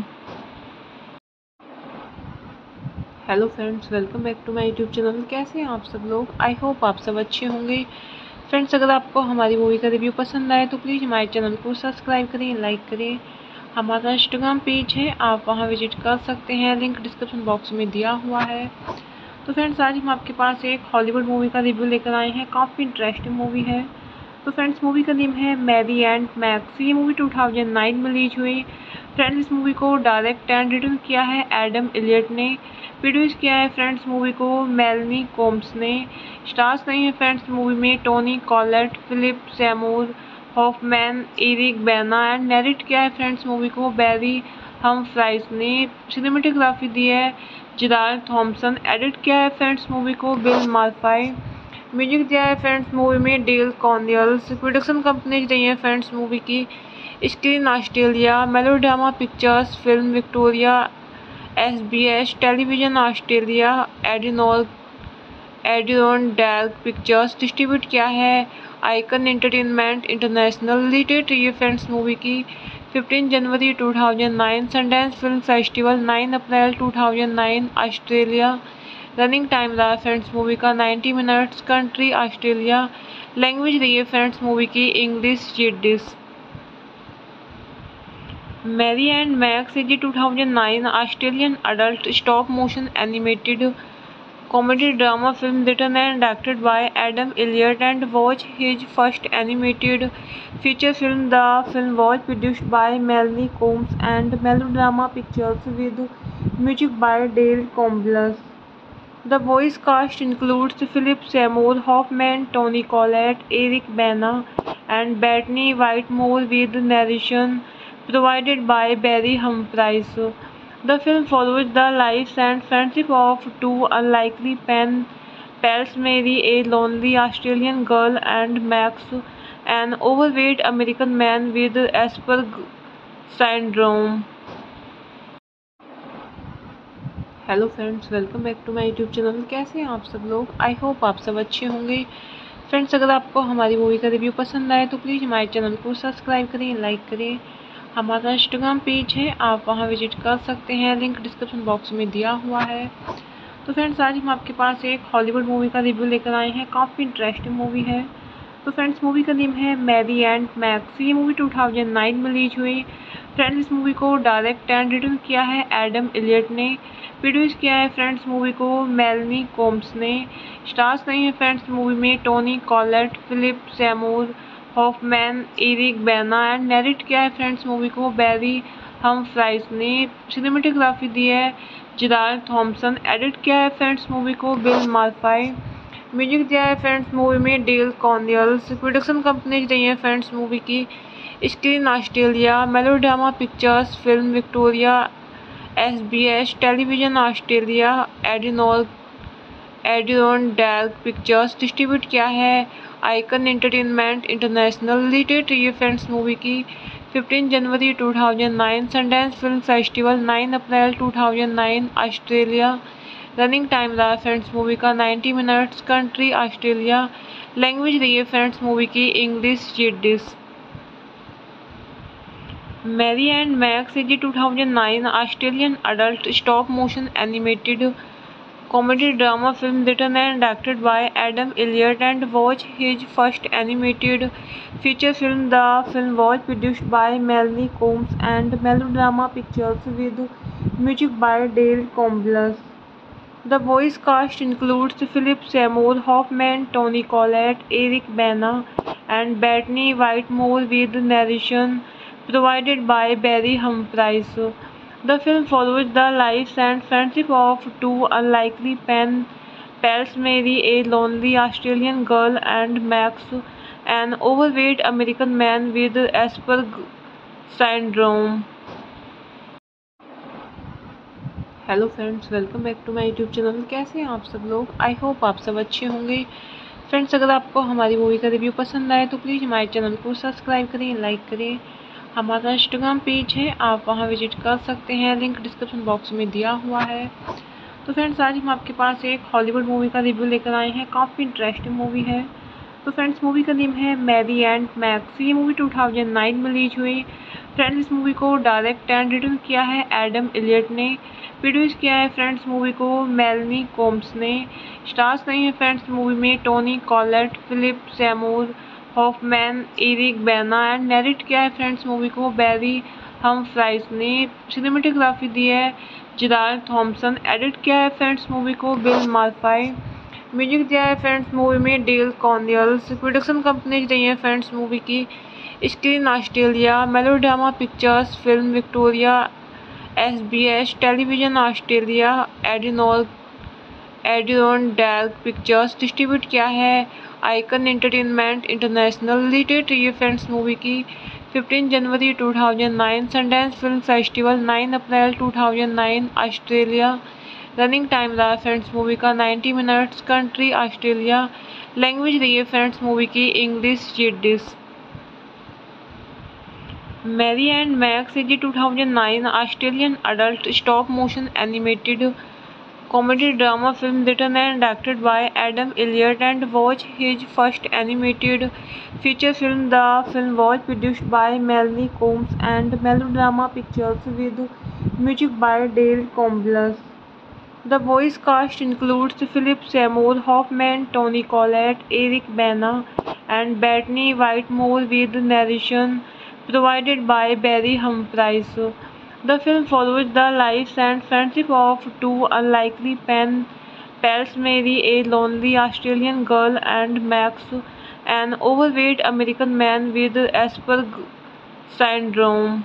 Hello friends, welcome back to my YouTube channel. कैसे हैं आप सब लोग? I hope आप सब अच्छे होंगे। Friends अगर आपको हमारी मूवी का रिव्यू पसंद आए तो प्लीज़ हमारे चैनल को सब्सक्राइब करें, लाइक करें। हमारा इंस्टाग्राम पेज है, आप वहां विजिट कर सकते हैं, लिंक डिस्क्रिप्शन बॉक्स में दिया हुआ है। तो फ्रेंड्स आज हम आपके पास एक हॉलीवुड मूवी का रिव्यू लेकर आए हैं, काफ़ी इंटरेस्टिंग मूवी है। तो फ्रेंड्स मूवी का नेम है मैरी एंड मैक्स। ये मूवी टू थाउजेंड नाइन में रिलीज हुई। फ्रेंड्स इस मूवी को डायरेक्ट एंड रिटर्न किया है एडम एलियट ने। प्रोड्यूस किया है फ्रेंड्स मूवी को मेलनी कोम्स ने। स्टार्स नहीं है फ्रेंड्स मूवी में Toni Collette, Philip Seymour Hoffman, Eric Bana and narrate किया है फ्रेंड्स मूवी को बैरी हमफ्राइज ने। सिनेमेटोग्राफी दी है जेराल्ड थॉम्सन। एडिट किया है फ्रेंड्स मूवी को बिल मार्फाई। म्यूजिक दिया है फ्रेंड्स मूवी में डेल कॉर्नियल्स। प्रोडक्शन कंपनीज रही है फ्रेंड्स मूवी की screen Australia, melodrama pictures, film Victoria, S B S television Australia, एडिनोल एडियन डैल पिक्चर्स। डिस्ट्रीब्यूट किया है आइकन एंटरटेनमेंट इंटरनेशनल। रिलीज रही है फ्रेंड्स मूवी की फिफ्टीन जनवरी two thousand nine, Sundance film festival nine April two thousand nine Australia. Running time रहा friends movie का ninety minutes. Country Australia. Language रही है फ्रेंड्स मूवी की English Yiddish. Mary and Max is two thousand nine Australian adult stop motion animated comedy drama film written and directed by Adam Elliott and was his first animated feature film. The film was produced by Melanie Combs and Melodrama Pictures with music by Dale Combliss. The voice cast includes Philip Seymour Hoffman, Toni Collette, Eric Bana, and Bettany Whitemore with narration provided by Barry Humphries. The film follows the lives and friendship of two unlikely pen pals, Mary, a lonely Australian girl, and Max, an overweight American man with Asperger syndrome. Hello friends, welcome back to my YouTube channel. कैसे हैं आप सब लोग? I hope आप सब अच्छे होंगे। Friends अगर आपको हमारी मूवी का रिव्यू पसंद आए तो प्लीज़ हमारे चैनल को सब्सक्राइब करें, लाइक करें। हमारा इंस्टाग्राम पेज है, आप वहां विजिट कर सकते हैं, लिंक डिस्क्रिप्शन बॉक्स में दिया हुआ है। तो फ्रेंड्स आज हम आपके पास एक हॉलीवुड मूवी का रिव्यू लेकर आए हैं, काफ़ी इंटरेस्टिंग मूवी है। तो फ्रेंड्स मूवी का नेम है मैरी एंड मैक्स। ये मूवी टू थाउजेंड नाइन में रिलीज हुई। फ्रेंड्स इस मूवी को डायरेक्ट एंड रिटर्न किया है एडम एलियट ने। प्रोड्यूस किया है फ्रेंड्स मूवी को मेलनी कोम्स ने। स्टार्स नहीं है फ्रेंड्स मूवी में Toni Collette, Philip Seymour Hoffman, Eric Bana and narrate किया है फ्रेंड्स मूवी को बैरी हम फ्राइज ने। सिनेमेटोग्राफी दी है जेराल्ड थॉमसन। एडिट किया है फ्रेंड्स मूवी को बिल मार्फाई। म्यूजिक दिया है फ्रेंड्स मूवी में डेल कॉर्नियल्स। प्रोडक्शन कंपनीज रही है फ्रेंड्स मूवी की screen Australia, melodrama pictures, film Victoria, S B S television Australia, एडिनोल एडियन डैल पिक्चर्स। डिस्ट्रीब्यूट किया है आइकन एंटरटेनमेंट इंटरनेशनल। रिलीज हुई है फ्रेंड्स मूवी की फिफ्टीन जनवरी two thousand nine, Sundance film festival nine April two thousand nine Australia. Running time रहा friends movie का ninety minutes. Country Australia. Language रही है फ्रेंड्स मूवी की English Yiddish. Mary and Max is two thousand nine Australian adult stop motion animated comedy drama film written and directed by Adam Elliott and was his first animated feature film. The film was produced by Melanie Combs and Melodrama Pictures with music by Dale Combliss. The voice cast includes Philip Seymour Hoffman, Toni Collette, Eric Bana, and Bettany Whitemore with narration provided by Barry Humphries. The film follows the lives and friendship of two unlikely pen pals, Mary, a lonely Australian girl, and Max, an overweight American man with Asperger syndrome. Hello friends, welcome back to my YouTube channel. कैसे हैं आप सब लोग? I hope आप सब अच्छे होंगे। Friends, अगर आपको हमारी मूवी का रिव्यू पसंद आए तो प्लीज़ हमारे चैनल को सब्सक्राइब करें, लाइक करें। हमारा इंस्टाग्राम पेज है, आप वहां विजिट कर सकते हैं, लिंक डिस्क्रिप्शन बॉक्स में दिया हुआ है। तो फ्रेंड्स, आज हम आपके पास एक हॉलीवुड मूवी का रिव्यू लेकर आए हैं। काफ़ी इंटरेस्टिंग मूवी है। तो फ्रेंड्स, मूवी का नेम है मैरी एंड मैक्स। ये मूवी टू थाउजेंड नाइन में रिलीज हुई। फ्रेंड्स, इस मूवी को डायरेक्ट एंड रिटर्न किया है एडम एलियट ने। प्रोड्यूस किया है फ्रेंड्स मूवी को मेलनी कोम्स ने। स्टार्स नहीं है फ्रेंड्स मूवी में Toni Collette, Philip Seymour Hoffman, Eric Bana, and narrate किया है फ्रेंड्स मूवी को बैरी हमफ्राइज ने। सिनेमेटोग्राफी दी है जेराल्ड थॉमसन। एडिट किया है फ्रेंड्स मूवी को बिल मार्फाई। म्यूजिक दिया है फ्रेंड्स मूवी में डेल कॉर्नियल्स। प्रोडक्शन कंपनीज रही है फ्रेंड्स मूवी की screen Australia, melodrama pictures, film Victoria, S B S television Australia, एडिनोल एडियन डैल पिक्चर्स। डिस्ट्रीब्यूट किया है आइकन एंटरटेनमेंट इंटरनेशनल। रिलीज हुई है फ्रेंड्स मूवी की फिफ्टीन जनवरी two thousand nine, Sundance film festival nine April two thousand nine Australia. Running time रहा friends movie का ninety minutes. Country Australia. Language रही है फ्रेंड्स मूवी की English Yiddish. Mary and Max is two thousand nine Australian adult stop motion animated comedy drama film written and directed by Adam Elliott and was his first animated feature film. The film was produced by Melanie Combs and Melodrama Pictures with music by Dale Combliss. The voice cast includes Philip Seymour Hoffman, Toni Collette, Eric Bana, and Bettany Whitemore with narration provided by Barry Humphries. The film follows the lives and friendship of two unlikely pen pals, Mary, a lonely Australian girl, and Max, an overweight American man with Asperger syndrome.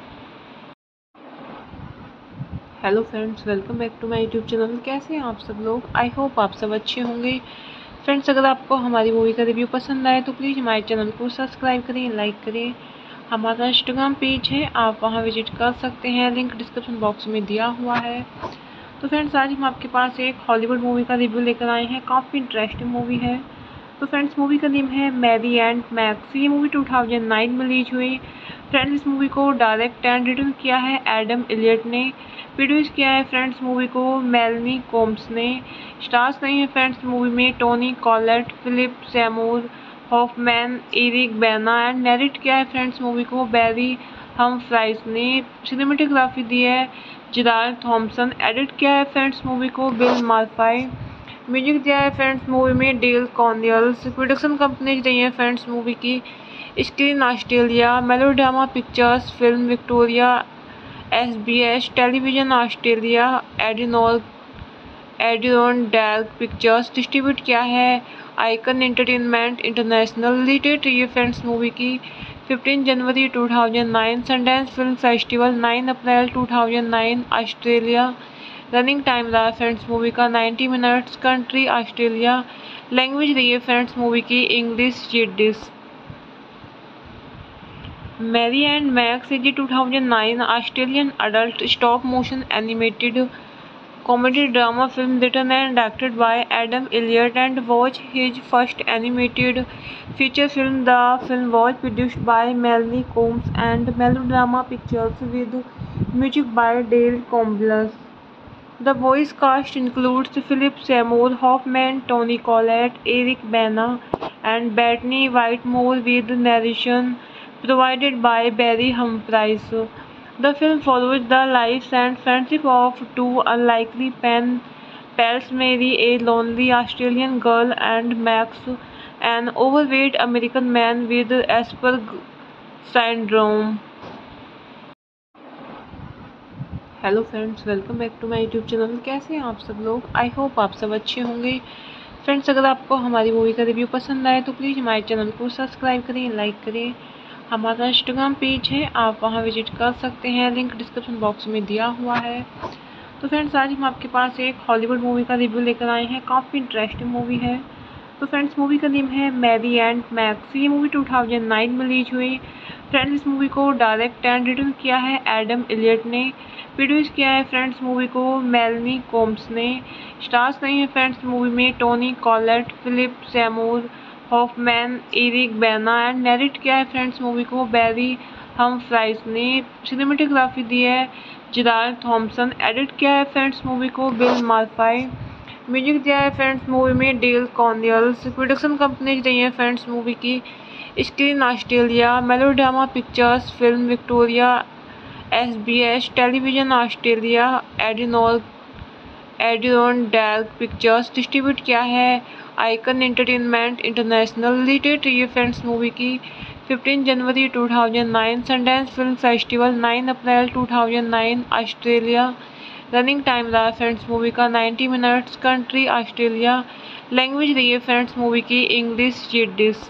Hello friends, welcome back to my YouTube channel. कैसे हैं आप सब लोग? I hope आप सब अच्छे होंगे। Friends, अगर आपको हमारी मूवी का रिव्यू पसंद आए तो प्लीज़ हमारे चैनल को सब्सक्राइब करें, लाइक करें। हमारा इंस्टाग्राम पेज है, आप वहां विजिट कर सकते हैं, लिंक डिस्क्रिप्शन बॉक्स में दिया हुआ है। तो फ्रेंड्स, आज हम आपके पास एक हॉलीवुड मूवी का रिव्यू लेकर आए हैं। काफ़ी इंटरेस्टिंग मूवी है। तो फ्रेंड्स, मूवी का नेम है मैरी एंड मैक्स। ये मूवी टू थाउजेंड नाइन में रिलीज हुई। फ्रेंड्स, इस मूवी को डायरेक्ट एंड रिटर्न किया है एडम एलियट ने। प्रोड्यूस किया है फ्रेंड्स मूवी को मेलनी कोम्स ने। स्टार्स नहीं है फ्रेंड्स मूवी में Toni Collette, Philip Seymour Hoffman, Eric Bana, and narrate किया है फ्रेंड्स मूवी को बैरी हमफ्राइज ने। सिनेमेटोग्राफी दी है जेराल्ड थॉमसन। एडिट किया है फ्रेंड्स मूवी को बिल मार्फाई। म्यूजिक दिया है फ्रेंड्स मूवी में डेल कॉर्नियल्स। प्रोडक्शन कंपनीज रही है फ्रेंड्स मूवी की screen Australia, melodrama pictures, film Victoria, S B S television Australia, एडिनोल एडियन डैल पिक्चर्स। डिस्ट्रीब्यूट किया है आइकन एंटरटेनमेंट इंटरनेशनल। रिलीज हुई है फ्रेंड्स मूवी की फिफ्टीन जनवरी two thousand nine, Sundance film festival nine April two thousand nine, Australia. Running time रहा friends movie का ninety minutes. Country Australia. Language रही है फ्रेंड्स मूवी की English Yiddish. Mary and Max is two thousand nine Australian adult stop motion animated comedy drama film written and directed by Adam Elliott and was his first animated feature film. The film was produced by Melanie Combs and Melodrama Pictures with music by Dale Combliss. The voice cast includes Philip Seymour Hoffman, Toni Collette, Eric Bana, and Bettany Whitemore with narration provided by Barry Humphries. The film follows the lives and friendship of two unlikely pen pals, Mary, a lonely Australian girl, and Max, an overweight American man with Asperger syndrome. Hello friends, welcome back to my YouTube channel. कैसे हैं आप सब लोग? I hope आप सब अच्छे होंगे। Friends, अगर आपको हमारी मूवी का रिव्यू पसंद आए तो प्लीज़ हमारे चैनल को सब्सक्राइब करें, लाइक करें। हमारा इंस्टाग्राम पेज है, आप वहां विजिट कर सकते हैं, लिंक डिस्क्रिप्शन बॉक्स में दिया हुआ है। तो फ्रेंड्स, आज हम आपके पास एक हॉलीवुड मूवी का रिव्यू लेकर आए हैं। काफ़ी इंटरेस्टिंग मूवी है। तो फ्रेंड्स, मूवी का नेम है मैरी एंड मैक्स। ये मूवी टू थाउजेंड नाइन में रिलीज हुई। फ्रेंड्स, इस मूवी को डायरेक्ट एंड रिटर्न किया है एडम एलियट ने। प्रोड्यूस किया है फ्रेंड्स मूवी को मेलनी कोम्स ने। स्टार्स नहीं है फ्रेंड्स मूवी में Toni Collette, Philip Seymour Hoffman, Eric Bana, and narrate किया है फ्रेंड्स मूवी को बैरी हमफ्राइज ने। सिनेमेटोग्राफी दी है जेराल्ड थॉम्सन। एडिट किया है फ्रेंड्स मूवी को बिल मार्फाई। म्यूजिक दिया है फ्रेंड्स मूवी में डेल कॉर्नियल्स। प्रोडक्शन कंपनीज रही है फ्रेंड्स मूवी की screen Australia, melodrama pictures, film Victoria, S B S television Australia, एडिनोल एडियन डैल पिक्चर्स। डिस्ट्रीब्यूट किया है आइकन एंटरटेनमेंट इंटरनेशनल। रिलीज रही है फ्रेंड्स मूवी की फिफ्टीन जनवरी two thousand nine, Sundance film festival nine April two thousand nine, Australia. Running time रहा friends movie का ninety minutes. Country Australia. Language रही है फ्रेंड्स मूवी की English Yiddish.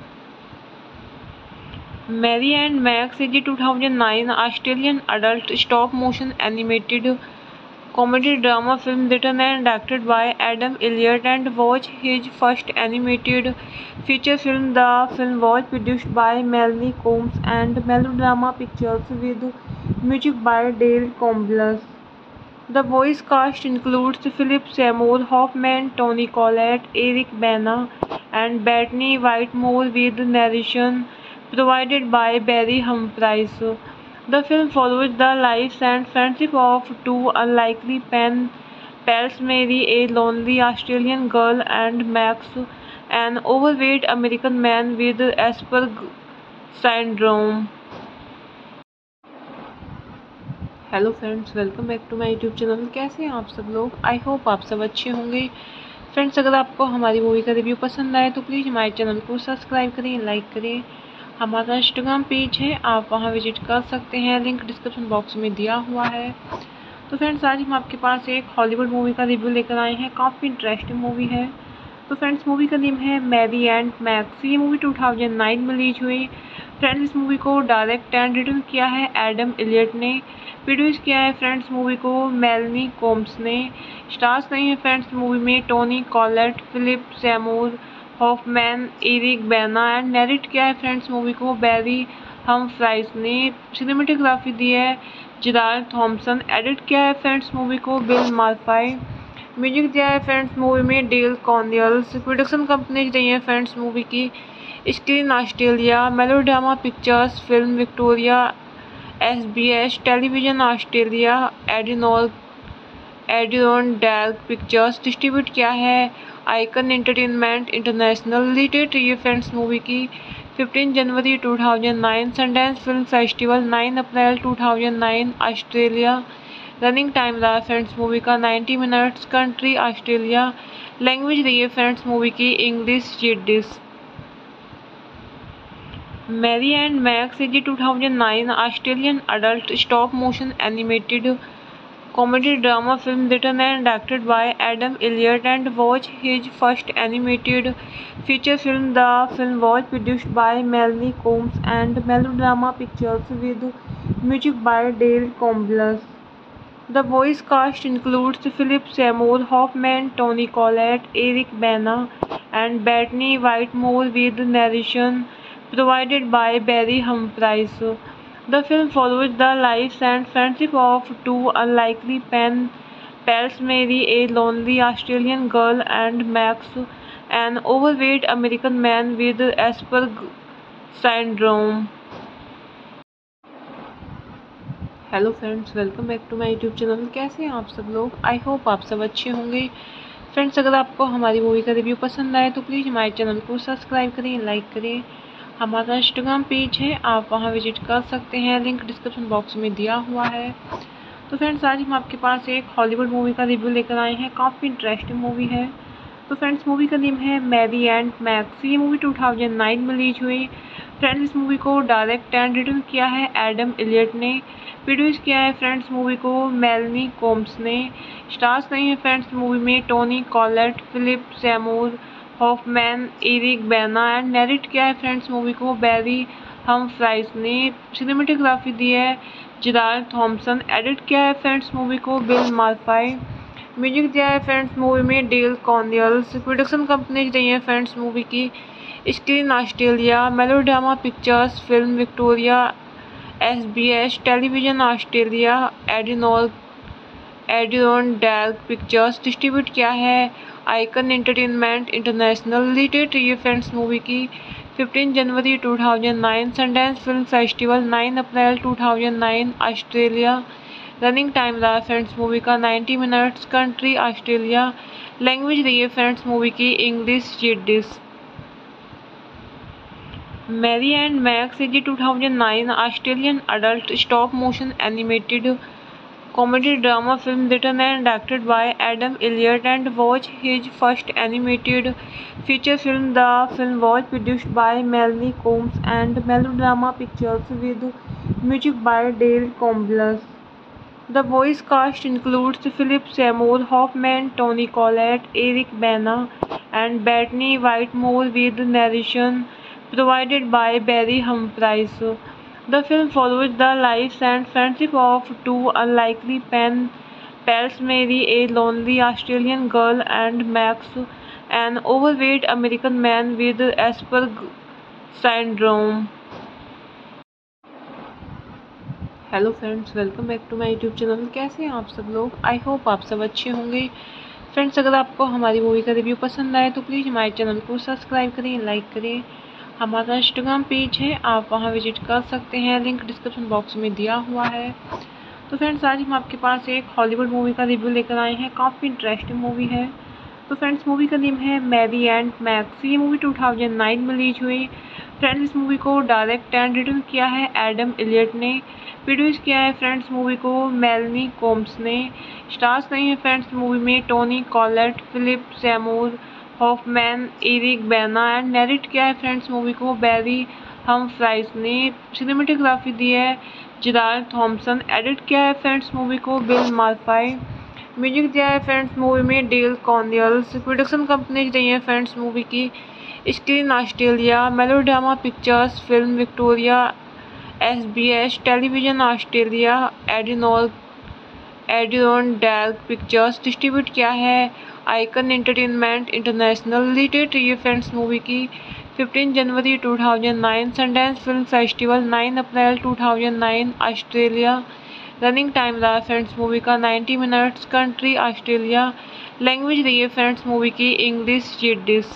Mary and Max is two thousand nine Australian adult stop motion animated comedy drama film written and directed by Adam Elliott and was his first animated feature film. The film was produced by Melanie Combs and Melodrama Pictures with music by Dale Combliss. The voice cast includes Philip Seymour Hoffman, Toni Collette, Eric Bana, and Bettany Whitemore with narration provided by Barry Humphries. The film follows the lives and friendship of two unlikely pen pals, Mary, a lonely Australian girl, and Max, an overweight American man with Asperger syndrome. Hello friends, welcome back to my YouTube channel. कैसे हैं आप सब लोग? I hope आप सब अच्छे होंगे। Friends, अगर आपको हमारी मूवी का रिव्यू पसंद आए तो प्लीज़ हमारे चैनल को सब्सक्राइब करें, लाइक करें। हमारा इंस्टाग्राम पेज है, आप वहां विजिट कर सकते हैं, लिंक डिस्क्रिप्शन बॉक्स में दिया हुआ है। तो फ्रेंड्स, आज हम आपके पास एक हॉलीवुड मूवी का रिव्यू लेकर आए हैं। काफ़ी इंटरेस्टिंग मूवी है। तो फ्रेंड्स, मूवी का नेम है मैरी एंड मैक्स। ये मूवी टू थाउजेंड नाइन में रिलीज हुई। फ्रेंड्स, इस मूवी को डायरेक्ट एंड रिटर्न किया है एडम एलियट ने। प्रोड्यूस किया है फ्रेंड्स मूवी को मेलनी कोम्स ने। स्टार्स नहीं है फ्रेंड्स मूवी में Toni Collette, Philip Seymour Hoffman, Eric Bana, and narrate किया है फ्रेंड्स मूवी को बैरी हमफ्राइज ने। सिनेमेटोग्राफी दी है जेराल्ड थॉम्सन। एडिट किया है फ्रेंड्स मूवी को बिल मार्फाई। म्यूजिक दिया है फ्रेंड्स मूवी में डेल कॉर्नियल्स। प्रोडक्शन कंपनीज रही है फ्रेंड्स मूवी की screen Australia, melodrama pictures, film Victoria, S B S television Australia, एडिनोल एडियन डैल पिक्चर्स। डिस्ट्रीब्यूट किया है आइकन एंटरटेनमेंट इंटरनेशनल। रिलीज रही है फ्रेंड्स मूवी की फिफ्टीन जनवरी two thousand nine, Sundance film festival nine April two thousand nine, Australia. Running time रहा friends movie का ninety minutes. Country Australia. Language रही है फ्रेंड्स मूवी की English Yiddish. Mary and Max is two thousand nine Australian adult stop motion animated comedy drama film written and directed by Adam Elliott and was his first animated feature film. The film was produced by Melanie Combs and Melodrama Pictures with music by Dale Combles. The voice cast includes Philip Seymour Hoffman, Toni Collette, Eric Bana, and Bettany Whitemore, with narration provided by Barry Humphries. The film follows the lives and friendship of two unlikely pen pals, Mary, a lonely Australian girl, and Max, an overweight American man with Asperger syndrome. Hello friends, welcome back to my YouTube channel. कैसे हैं आप सब लोग? I hope आप सब अच्छे होंगे। Friends, अगर आपको हमारी मूवी का रिव्यू पसंद आए तो प्लीज़ हमारे चैनल को सब्सक्राइब करें, लाइक करें। हमारा इंस्टाग्राम पेज है, आप वहां विजिट कर सकते हैं, लिंक डिस्क्रिप्शन बॉक्स में दिया हुआ है। तो फ्रेंड्स, आज हम आपके पास एक हॉलीवुड मूवी का रिव्यू लेकर आए हैं। काफ़ी इंटरेस्टिंग मूवी है। तो फ्रेंड्स, मूवी का नेम है मैरी एंड मैक्स। ये मूवी टू थाउजेंड नाइन में रिलीज हुई। फ्रेंड्स, इस मूवी को डायरेक्ट एंड रिटर्न किया है एडम एलियट ने। प्रोड्यूस किया है फ्रेंड्स मूवी को मेलनी कोम्स ने। स्टार्स नहीं है फ्रेंड्स मूवी में Toni Collette, Philip Seymour Hoffman, Eric Bana, and narrate किया है फ्रेंड्स मूवी को बैरी हमफ्राइज ने। सिनेमेटोग्राफी दी है जेराल्ड थॉमसन। एडिट किया है फ्रेंड्स मूवी को बिल मार्फाई। म्यूजिक दिया है फ्रेंड्स मूवी में डेल कॉर्नियल्स। प्रोडक्शन कंपनीज रही है फ्रेंड्स मूवी की screen Australia, melodrama pictures, film Victoria, S B S television Australia, एडिनोल एडियन डैल पिक्चर्स। डिस्ट्रीब्यूट किया है आइकन एंटरटेनमेंट इंटरनेशनल। रिलीज हुई है फ्रेंड्स मूवी की फिफ्टीन जनवरी two thousand nine, Sundance film festival nine April two thousand nine, Australia. Running time रहा friends movie का ninety minutes. Country Australia. Language रही है फ्रेंड्स मूवी की English Yiddish. Mary and Max is two thousand nine Australian adult stop motion animated comedy drama film written and directed by Adam Elliott and was his first animated feature film. The film was produced by Melanie Combs and Melodrama Pictures with music by Dale Combles. The voice cast includes Philip Seymour Hoffman, Toni Collette, Eric Bana, and Bettany Whitemore, with narration provided by Barry Humphries. The film follows the lives and friendship of two unlikely pen pals, Mary, a lonely Australian girl, and Max, an overweight American man with Asperger syndrome. Hello friends, welcome back to my YouTube channel. कैसे हैं आप सब लोग? I hope आप सब अच्छे होंगे। Friends, अगर आपको हमारी मूवी का रिव्यू पसंद आए तो प्लीज़ हमारे चैनल को सब्सक्राइब करें, लाइक करें। हमारा इंस्टाग्राम पेज है, आप वहां विजिट कर सकते हैं, लिंक डिस्क्रिप्शन बॉक्स में दिया हुआ है। तो फ्रेंड्स, आज हम आपके पास एक हॉलीवुड मूवी का रिव्यू लेकर आए हैं। काफ़ी इंटरेस्टिंग मूवी है। तो फ्रेंड्स, मूवी का नेम है मैरी एंड मैक्स। ये मूवी टू थाउजेंड नाइन में रिलीज हुई। फ्रेंड्स, इस मूवी को डायरेक्ट एंड रिटर्न किया है एडम एलियट ने। प्रोड्यूस किया है फ्रेंड्स मूवी को मेलनी कोम्स ने। स्टार्स नहीं है फ्रेंड्स मूवी में Toni Collette, Philip Seymour Hoffman, Eric Bana, and narrate किया है फ्रेंड्स मूवी को बैरी हमफ्राइज ने। सिनेमेटोग्राफी दी है जेराल्ड थॉमसन। एडिट किया है फ्रेंड्स मूवी को बिल मार्फाई। म्यूजिक दिया है फ्रेंड्स मूवी में डेल कॉर्नियल्स। प्रोडक्शन कंपनीज रही है फ्रेंड्स मूवी की screen Australia, melodrama pictures, film Victoria, S B S television Australia, एडिनोल एडियन डैल पिक्चर्स। डिस्ट्रीब्यूट किया है आइकन एंटरटेनमेंट इंटरनेशनल। रिलीज हुई है फ्रेंड्स मूवी की फिफ्टीन जनवरी two thousand nine, Sundance film festival nine April two thousand nine, Australia. Running time रहा friends movie का ninety minutes. Country Australia. Language रही है फ्रेंड्स मूवी की English Yiddish.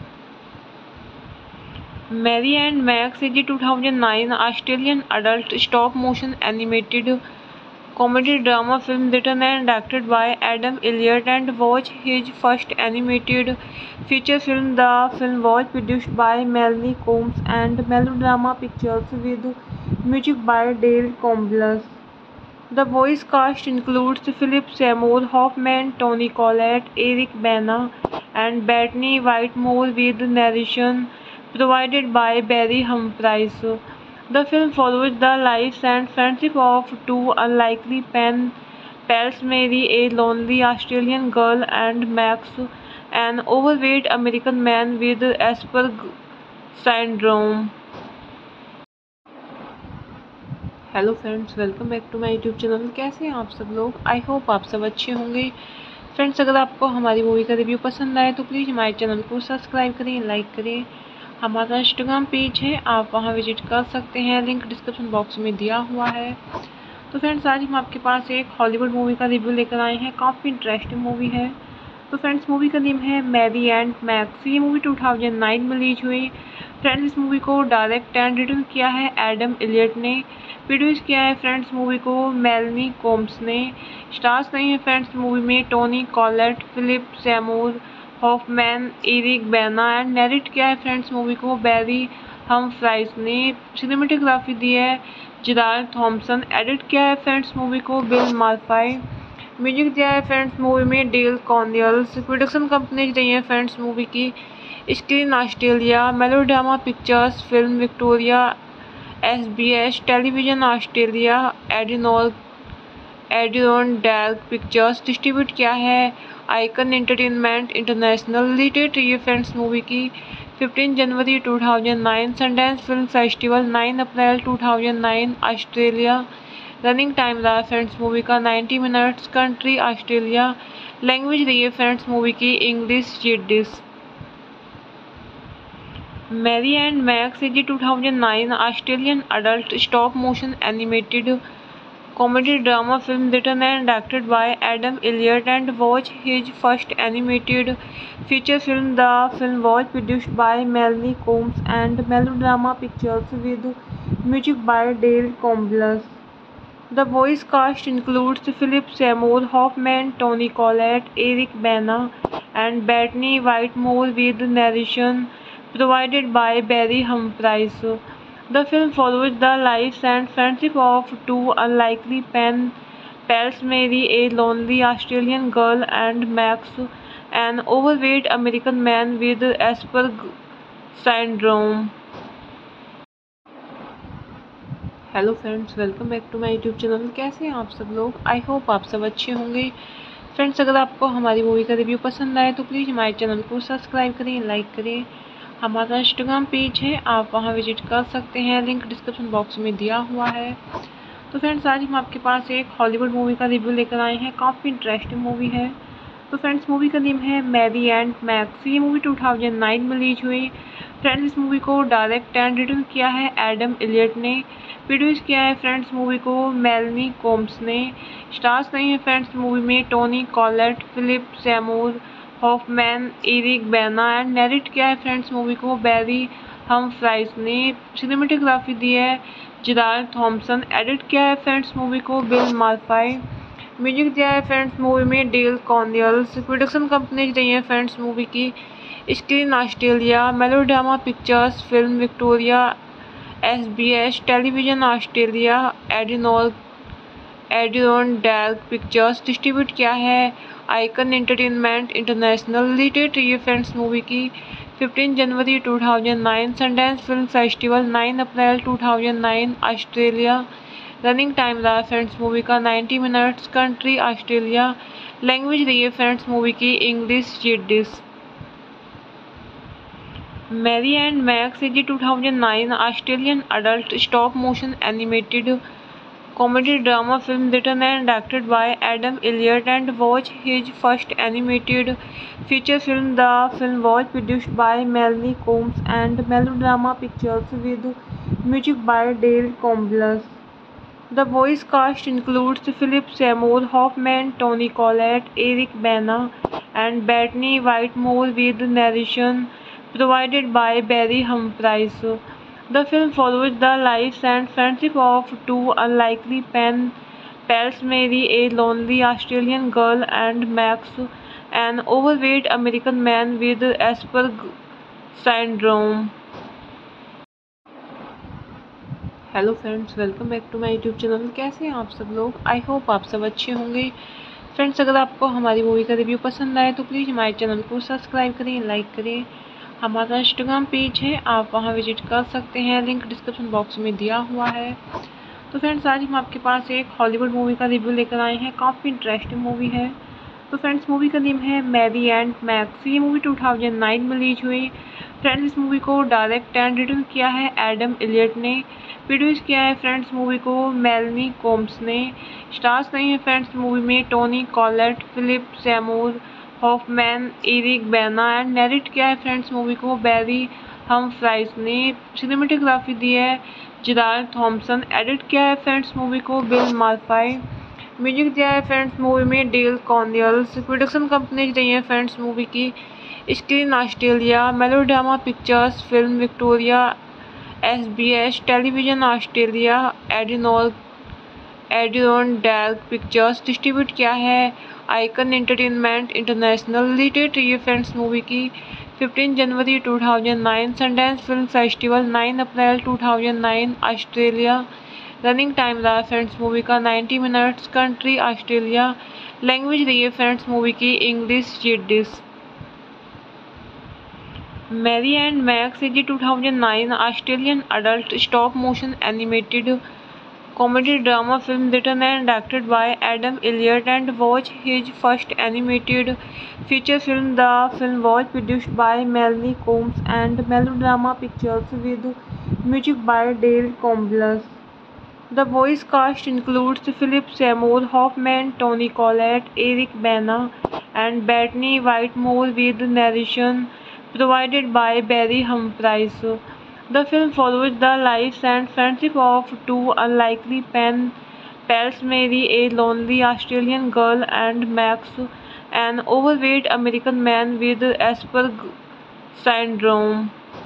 Mary and Max is two thousand nine Australian adult stop motion animated comedy drama film written and directed by Adam Elliott and was his first animated feature film. The film was produced by Melanie Combs and Melodrama Pictures with music by Dale Combles. The voice cast includes Philip Seymour Hoffman, Toni Collette, Eric Bana, and Bettany Whitemore, with narration provided by Barry Humphries. The film follows the lives and friendship of two unlikely pen Pels Mary, a lonely Australian girl, and Max, an overweight American man with Asperger syndrome. Hello friends, welcome back to my YouTube channel. कैसे हैं आप सब लोग? I hope आप सब अच्छे होंगे। Friends, अगर आपको हमारी मूवी का रिव्यू पसंद आए तो प्लीज़ हमारे चैनल को सब्सक्राइब करें, लाइक करें। हमारा इंस्टाग्राम पेज है, आप वहां विजिट कर सकते हैं, लिंक डिस्क्रिप्शन बॉक्स में दिया हुआ है। तो फ्रेंड्स, आज हम आपके पास एक हॉलीवुड मूवी का रिव्यू लेकर आए हैं। काफ़ी इंटरेस्टिंग मूवी है। तो फ्रेंड्स, मूवी का नेम है मैरी एंड मैक्स। ये मूवी टू थाउजेंड नाइन में रिलीज हुई। फ्रेंड्स, इस मूवी को डायरेक्ट एंड रिटर्न किया है एडम एलियट ने। प्रोड्यूस किया है फ्रेंड्स मूवी को मेलनी कोम्स ने। स्टार्स नहीं है फ्रेंड्स मूवी में Toni Collette, Philip Seymour Hoffman, Eric Bana and narrate किया है फ्रेंड्स मूवी को बैरी हमफ्राइज ने। सिनेमेटोग्राफी दी है जेराल्ड थॉमसन। एडिट किया है फ्रेंड्स मूवी को बिल मार्फाई। म्यूजिक दिया है फ्रेंड्स मूवी में डेल कॉर्नियल्स। प्रोडक्शन कंपनीज रही है फ्रेंड्स मूवी की screen Australia, melodrama pictures, film Victoria, S B S television Australia, एडिनोल एडियन डैल पिक्चर्स। डिस्ट्रीब्यूट किया है आइकन एंटरटेनमेंट इंटरनेशनल। रिलीज रही है फ्रेंड्स मूवी की फिफ्टीन जनवरी two thousand nine, Sundance film festival nine April two thousand nine Australia. Running time रहा friends movie का ninety minutes. Country Australia. Language रही है फ्रेंड्स मूवी की English Yiddish. Mary and Max is a two thousand nine Australian adult stop motion animated comedy drama film written and directed by Adam Elliott and was his first animated feature film. The film was produced by Melanie Combs and Melodrama Pictures with music by Dale Combliss. The voice cast includes Philip Seymour Hoffman, Toni Collette, Eric Bana, and Bettany Whitemore with narration provided by Barry Humphries. The film follows the lives and friendship of two unlikely pen pals, Mary, a lonely Australian girl, and Max, an overweight American man with Asperger syndrome. Hello friends, welcome back to my YouTube channel. कैसे हैं आप सब लोग? I hope आप सब अच्छे होंगे। Friends, अगर आपको हमारी मूवी का रिव्यू पसंद आए तो प्लीज़ हमारे चैनल को सब्सक्राइब करें, लाइक करें। हमारा इंस्टाग्राम पेज है, आप वहां विजिट कर सकते हैं, लिंक डिस्क्रिप्शन बॉक्स में दिया हुआ है। तो फ्रेंड्स, आज हम आपके पास एक हॉलीवुड मूवी का रिव्यू लेकर आए हैं। काफ़ी इंटरेस्टिंग मूवी है। तो फ्रेंड्स, मूवी का नेम है मैरी एंड मैक्स। ये मूवी टू थाउजेंड नाइन में रिलीज हुई। फ्रेंड्स, इस मूवी को डायरेक्ट एंड रिटर्न किया है एडम एलियट ने। प्रोड्यूस किया है फ्रेंड्स मूवी को मेलनी कोम्स ने। स्टार्स नहीं है फ्रेंड्स मूवी में Toni Collette, Philip Seymour Hoffman, Eric Bana and narrate किया है फ्रेंड्स मूवी को बैरी हमफ्राइज ने। सिनेमेटोग्राफी दी है जेराल्ड थॉमसन। एडिट किया है फ्रेंड्स मूवी को बिल मार्फाई। म्यूजिक दिया है फ्रेंड्स मूवी में डेल कॉर्नियल्स। प्रोडक्शन कंपनीज रही है फ्रेंड्स मूवी की screen Australia, melodrama pictures, film Victoria, S B S television Australia, एडिनोल एडियन डैल पिक्चर्स। डिस्ट्रीब्यूट किया है आइकन एंटरटेनमेंट इंटरनेशनल। रिलीज रही है फ्रेंड्स मूवी की फिफ्टीन जनवरी two thousand nine, Sundance film festival nine April two thousand nine Australia. Running time रहा friends movie का ninety minutes. Country Australia. Language रही है फ्रेंड्स मूवी की English Yiddish. Mary and Max is a two thousand nine Australian adult stop motion animated comedy drama film written and directed by Adam Elliott and was his first animated feature film. The film was produced by Melanie Combs and Melodrama Pictures with music by Dale Combliss. The voice cast includes Philip Seymour Hoffman, Toni Collette, Eric Bana, and Bettany Whitemore with narration provided by Barry Humphries. The film follows the lives and friendship of two unlikely pen pals, Mary, a lonely Australian girl, and Max, an overweight American man with Asperger syndrome. Hello friends, welcome back to my YouTube channel. कैसे हैं आप सब लोग? I hope आप सब अच्छे होंगे। Friends, अगर आपको हमारी मूवी का रिव्यू पसंद आए तो प्लीज़ हमारे चैनल को सब्सक्राइब करें, लाइक करें। हमारा इंस्टाग्राम पेज है, आप वहां विजिट कर सकते हैं, लिंक डिस्क्रिप्शन बॉक्स में दिया हुआ है। तो फ्रेंड्स आज हम आपके पास एक हॉलीवुड मूवी का रिव्यू लेकर आए हैं। काफ़ी इंटरेस्टिंग मूवी है। तो फ्रेंड्स मूवी का नेम है मैरी एंड मैक्स। ये मूवी टू थाउजेंड नाइन में रिलीज हुई। फ्रेंड्स इस मूवी को डायरेक्ट एंड रिटर्न किया है एडम इलियट ने। प्रोड्यूस किया है फ्रेंड्स मूवी को मेलनी कोम्स ने। स्टार्स नहीं है फ्रेंड्स मूवी में Toni Collette, Philip Seymour Hoffman, Eric Bana and narrate किया है फ्रेंड्स मूवी को बैरी हमफ्राइज ने। सिनेमेटोग्राफी दी है जिराल्ड थॉमसन। एडिट किया है फ्रेंड्स मूवी को बिल मार्फाई। म्यूजिक दिया है फ्रेंड्स मूवी में डेल कॉर्नियल्स। प्रोडक्शन कंपनीज रही है फ्रेंड्स मूवी की screen Australia, melodrama pictures, film Victoria, S B S television Australia, एडिनोल एडियन डैल पिक्चर्स। डिस्ट्रीब्यूट किया है आइकन एंटरटेनमेंट इंटरनेशनल। रिलेटेड रही है फ्रेंड्स मूवी की फिफ्टीन जनवरी two thousand nine Sundance film festival, nine April two thousand nine Australia. Running time रहा friends movie का ninety minutes. Country Australia. Language रही है फ्रेंड्स मूवी की English Yiddish. Mary and Max is two thousand nine Australian adult stop motion animated comedy drama film written and directed by Adam Elliott and was his first animated feature film. The film was produced by Melanie Combs and Melodrama Pictures with music by Dale Combliss. The voice cast includes Philip Seymour Hoffman, Toni Collette, Eric Bana, and Bettany Whitemore with narration provided by Barry Humphries. The film follows the lives and friendship of two unlikely pen pals, Mary, a lonely Australian girl, and Max, an overweight American man with Asperger syndrome.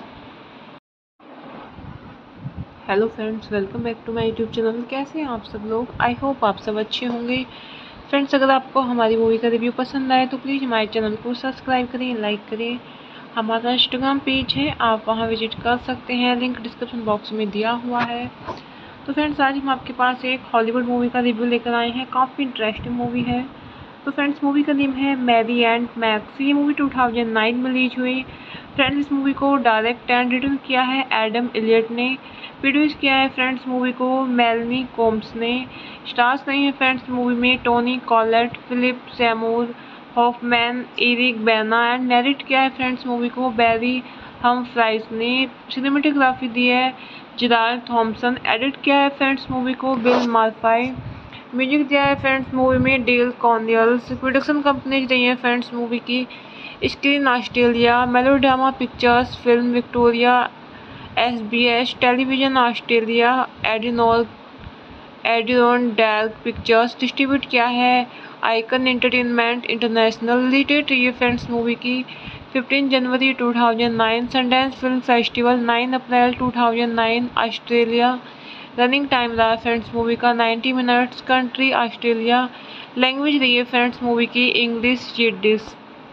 Hello friends, welcome back to my YouTube channel. कैसे हैं आप सब लोग? I hope आप सब अच्छे होंगे। Friends अगर आपको हमारी मूवी का रिव्यू पसंद आए तो प्लीज़ हमारे चैनल को सब्सक्राइब करें, लाइक करें। हमारा इंस्टाग्राम पेज है, आप वहां विजिट कर सकते हैं, लिंक डिस्क्रिप्शन बॉक्स में दिया हुआ है। तो फ्रेंड्स आज हम आपके पास एक हॉलीवुड मूवी का रिव्यू लेकर आए हैं। काफ़ी इंटरेस्टिंग मूवी है। तो फ्रेंड्स मूवी का नेम है मैरी एंड मैक्स। ये मूवी टू थाउजेंड नाइन में रिलीज हुई। फ्रेंड्स इस मूवी को डायरेक्ट एंड रिटर्न किया है एडम इलियट ने। प्रोड्यूस किया है फ्रेंड्स मूवी को मेलनी कोम्स ने। स्टार्स नहीं है फ्रेंड्स मूवी में Toni Collette, Philip Seymour Hoffman, Eric Bana and narrate किया है फ्रेंड्स मूवी को बैरी हमफ्राइज ने। सिनेमेटोग्राफी दी है जिराल्ड थॉमसन। एडिट किया है फ्रेंड्स मूवी को बिल मार्फाई। म्यूजिक दिया है फ्रेंड्स मूवी में डेल कॉर्नियल्स। प्रोडक्शन कंपनीज रही है फ्रेंड्स मूवी की screen Australia, melodrama pictures, film Victoria, S B S television Australia, एडिनोल एडियन डैल पिक्चर्स। डिस्ट्रीब्यूट किया है आइकन एंटरटेनमेंट इंटरनेशनल। रिलेटेड रही है फ्रेंड्स मूवी की फिफ्टीन जनवरी two thousand nine Sundance film festival, nine April two thousand nine Australia. Running time रहा friends movie का ninety minutes. Country Australia. Language रही है फ्रेंड्स मूवी की English Yiddish.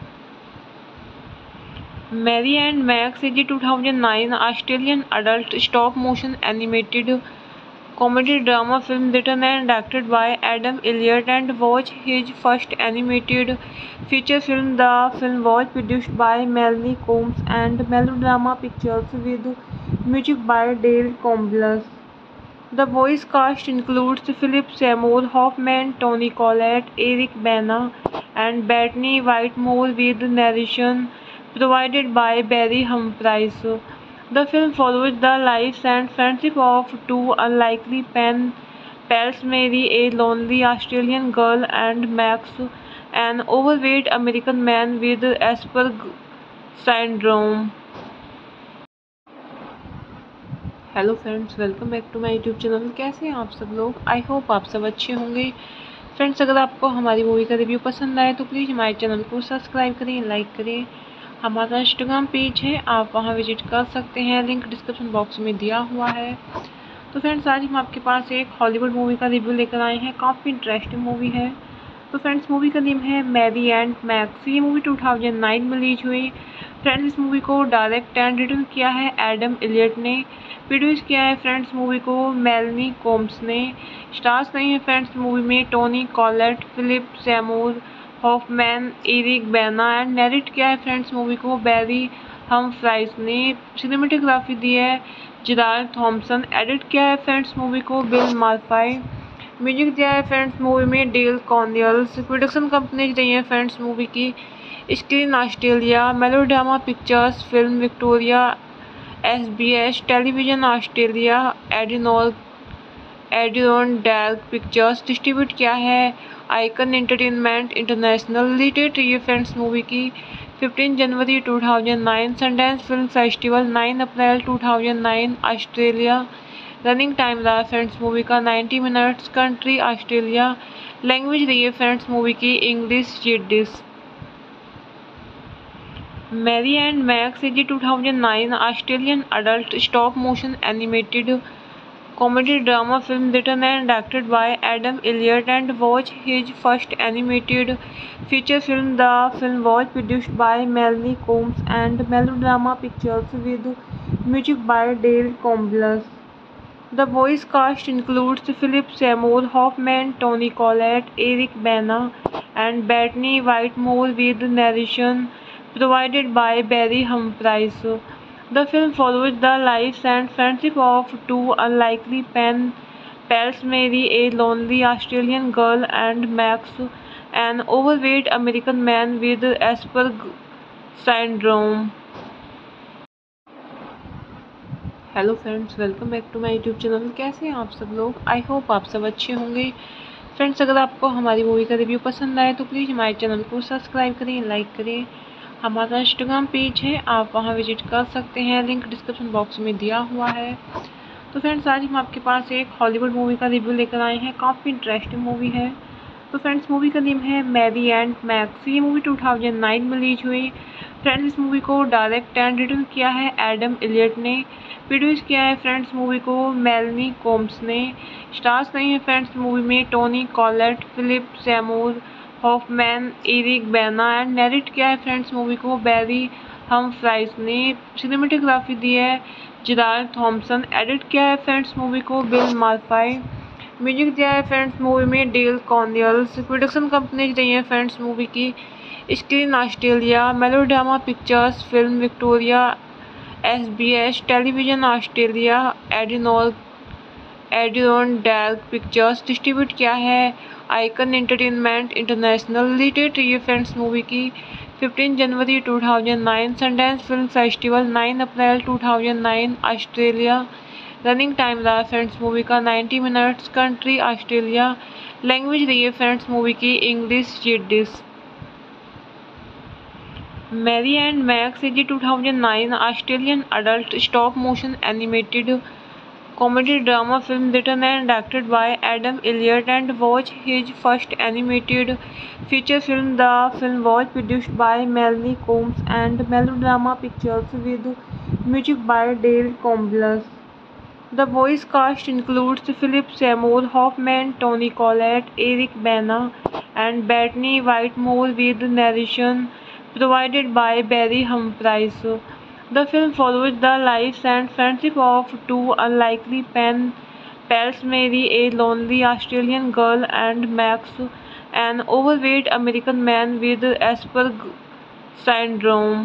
Mary and Max is two thousand nine Australian adult stop motion animated comedy drama film written and directed by Adam Elliott and was his first animated feature film. The film was produced by Melanie Combs and Melodrama Pictures with music by Dale Combliss. The voice cast includes Philip Seymour Hoffman, Toni Collette, Eric Bana, and Bettany Whitemore with narration provided by Barry Humphries. The film follows the lives and friendship of two unlikely pen pals, Mary, a lonely Australian girl, and Max, an overweight American man with Asperger syndrome. Hello friends, welcome back to my YouTube channel. कैसे हैं आप सब लोग? I hope आप सब अच्छे होंगे। Friends अगर आपको हमारी मूवी का रिव्यू पसंद आए तो प्लीज़ हमारे चैनल को सब्सक्राइब करें, लाइक करें। हमारा इंस्टाग्राम पेज है, आप वहां विजिट कर सकते हैं, लिंक डिस्क्रिप्शन बॉक्स में दिया हुआ है। तो फ्रेंड्स आज हम आपके पास एक हॉलीवुड मूवी का रिव्यू लेकर आए हैं। काफ़ी इंटरेस्टिंग मूवी है। तो फ्रेंड्स मूवी का नेम है मैरी एंड मैक्स। ये मूवी टू थाउजेंड नाइन में रिलीज हुई। फ्रेंड्स इस मूवी को डायरेक्ट एंड रिटर्न किया है एडम इलियट ने। प्रोड्यूस किया है फ्रेंड्स मूवी को मेलनी कोम्स ने। स्टार्स नहीं है फ्रेंड्स मूवी में Toni Collette, Philip Seymour Hoffman, Eric Bana and narrate किया है फ्रेंड्स मूवी को बैरी हमफ्राइज ने। सिनेमेटोग्राफी दी है जिदार थॉमसन। एडिट किया है फ्रेंड्स मूवी को बिल मार्फाई। म्यूजिक दिया है फ्रेंड्स मूवी में डेल कॉर्नियल्स। प्रोडक्शन कंपनीज रही है फ्रेंड्स मूवी की screen Australia, melodrama pictures, film Victoria, S B S television Australia, एडिनोल एडियन डैल पिक्चर्स। डिस्ट्रीब्यूट किया है आइकन एंटरटेनमेंट इंटरनेशनल। रिलीटेड रही है फ्रेंड्स मूवी की फिफ्टीन जनवरी two thousand nine Sundance film festival, nine April two thousand nine Australia. Running time रहा friends movie का ninety minutes. Country Australia. Language रही है फ्रेंड्स मूवी की English Yiddish. Mary and Max is two thousand nine Australian adult stop motion animated comedy drama film written and directed by Adam Elliott and was his first animated feature film. The film was produced by Melanie Combs and Melodrama Pictures with music by Dale Combliss. The voice cast includes Philip Seymour Hoffman, Toni Collette, Eric Bana, and Bettany Whitemore with narration provided by Barry Humphries. The film follows the lives and friendship of two unlikely pen pals, Mary, a lonely Australian girl, and Max, an overweight American man with Asperger syndrome. Hello friends, welcome back to my YouTube channel. कैसे हैं आप सब लोग? I hope आप सब अच्छे होंगे। Friends, अगर आपको हमारी मूवी का रिव्यू पसंद आए तो प्लीज़ हमारे चैनल को सब्सक्राइब करें, लाइक करें। हमारा इंस्टाग्राम पेज है, आप वहां विजिट कर सकते हैं, लिंक डिस्क्रिप्शन बॉक्स में दिया हुआ है। तो फ्रेंड्स, आज हम आपके पास एक हॉलीवुड मूवी का रिव्यू लेकर आए हैं। काफ़ी इंटरेस्टिंग मूवी है। तो फ्रेंड्स, मूवी का नेम है मैरी एंड मैक्स। ये मूवी टू थाउजेंड नाइन में रिलीज हुई। फ्रेंड्स, इस मूवी को डायरेक्ट एंड रिटर्न किया है एडम एलियट ने। प्रोड्यूस किया है फ्रेंड्स मूवी को मेलनी कोम्स ने। स्टार्स नहीं है फ्रेंड्स मूवी में Toni Collette, Philip Seymour Hoffman, Eric Bana, and narrate किया है फ्रेंड्स मूवी को बैरी हमफ्राइज ने। सिनेमेटोग्राफी दी है जिदार थॉमसन। एडिट किया है फ्रेंड्स मूवी को बिल मार्फाई। म्यूजिक दिया है फ्रेंड्स मूवी में डेल कॉर्नियल्स। प्रोडक्शन कंपनीज रही है फ्रेंड्स मूवी की screen Australia, melodrama pictures, film Victoria, S B S television Australia, एडिनोल एडियन डैल पिक्चर्स। डिस्ट्रीब्यूट किया है आइकन एंटरटेनमेंट इंटरनेशनल। रिलीटेड रही है फ्रेंड्स मूवी की फिफ्टीन जनवरी two thousand nine Sundance film festival, nine April two thousand nine Australia. Running time रहा friends movie का ninety minutes. Country Australia. Language रही है फ्रेंड्स मूवी की English Yiddish. Mary and Max is two thousand nine Australian adult stop motion animated comedy drama film written and directed by Adam Elliott and was his first animated feature film. The film was produced by Melanie Combs and Melodrama Pictures with music by Dale Combliss. The voice cast includes Philip Seymour Hoffman, Toni Collette, Eric Bana, and Bettany Whitemore with narration provided by Barry Humphries. The film follows the lives and friendship of two unlikely pen pals, Mary, a lonely Australian girl, and Max, an overweight American man with Asperger syndrome.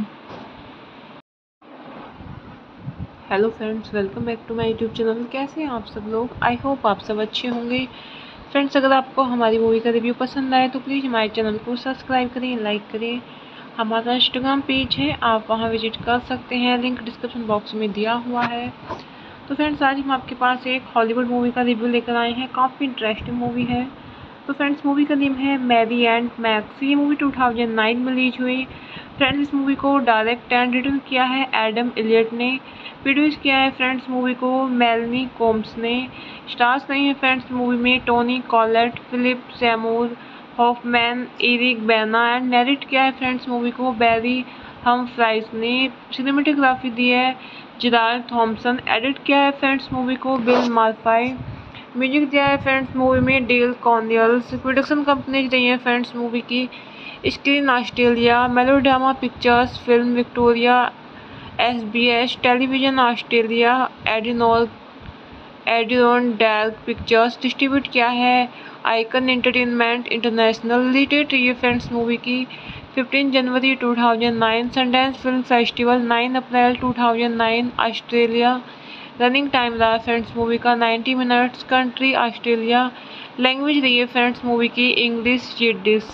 Hello friends, welcome back to my YouTube channel. कैसे हैं आप सब लोग? I hope आप सब अच्छे होंगे। Friends, अगर आपको हमारी मूवी का रिव्यू पसंद आए तो प्लीज़ हमारे चैनल को सब्सक्राइब करें, लाइक करें। हमारा इंस्टाग्राम पेज है, आप वहां विजिट कर सकते हैं, लिंक डिस्क्रिप्शन बॉक्स में दिया हुआ है। तो फ्रेंड्स, आज हम आपके पास एक हॉलीवुड मूवी का रिव्यू लेकर आए हैं। काफ़ी इंटरेस्टिंग मूवी है। तो फ्रेंड्स, मूवी का नेम है मैरी एंड मैक्स। ये मूवी टू थाउजेंड नाइन में रिलीज हुई। फ्रेंड्स, इस मूवी को डायरेक्ट एंड रिटर्न किया है एडम एलियट ने। प्रोड्यूस किया है फ्रेंड्स मूवी को मेलनी कोम्स ने। स्टार्स नहीं है फ्रेंड्स मूवी में Toni Collette, Philip Seymour Hoffman, Eric Bana, and narrate किया है फ्रेंड्स मूवी को बैरी हमफ्राइज ने। सिनेमेटोग्राफी दी है जिदार थॉमसन। एडिट किया है फ्रेंड्स मूवी को बिल मार्फाई। म्यूजिक दिया है फ्रेंड्स मूवी में डेल कॉर्नियल्स। प्रोडक्शन कंपनीज रही है फ्रेंड्स मूवी की screen Australia, melodrama pictures, film Victoria, S B S television Australia, एडिनोल एडियन डैल पिक्चर्स। डिस्ट्रीब्यूट किया है आइकन एंटरटेनमेंट इंटरनेशनल। रिलेटेड रही है फ्रेंड्स मूवी की फिफ्टीन जनवरी two thousand nine Sundance film festival, nine April two thousand nine Australia. Running time रहा है फ्रेंड्स मूवी का ninety minutes. Country Australia. Language रही है फ्रेंड्स मूवी की English Yiddish.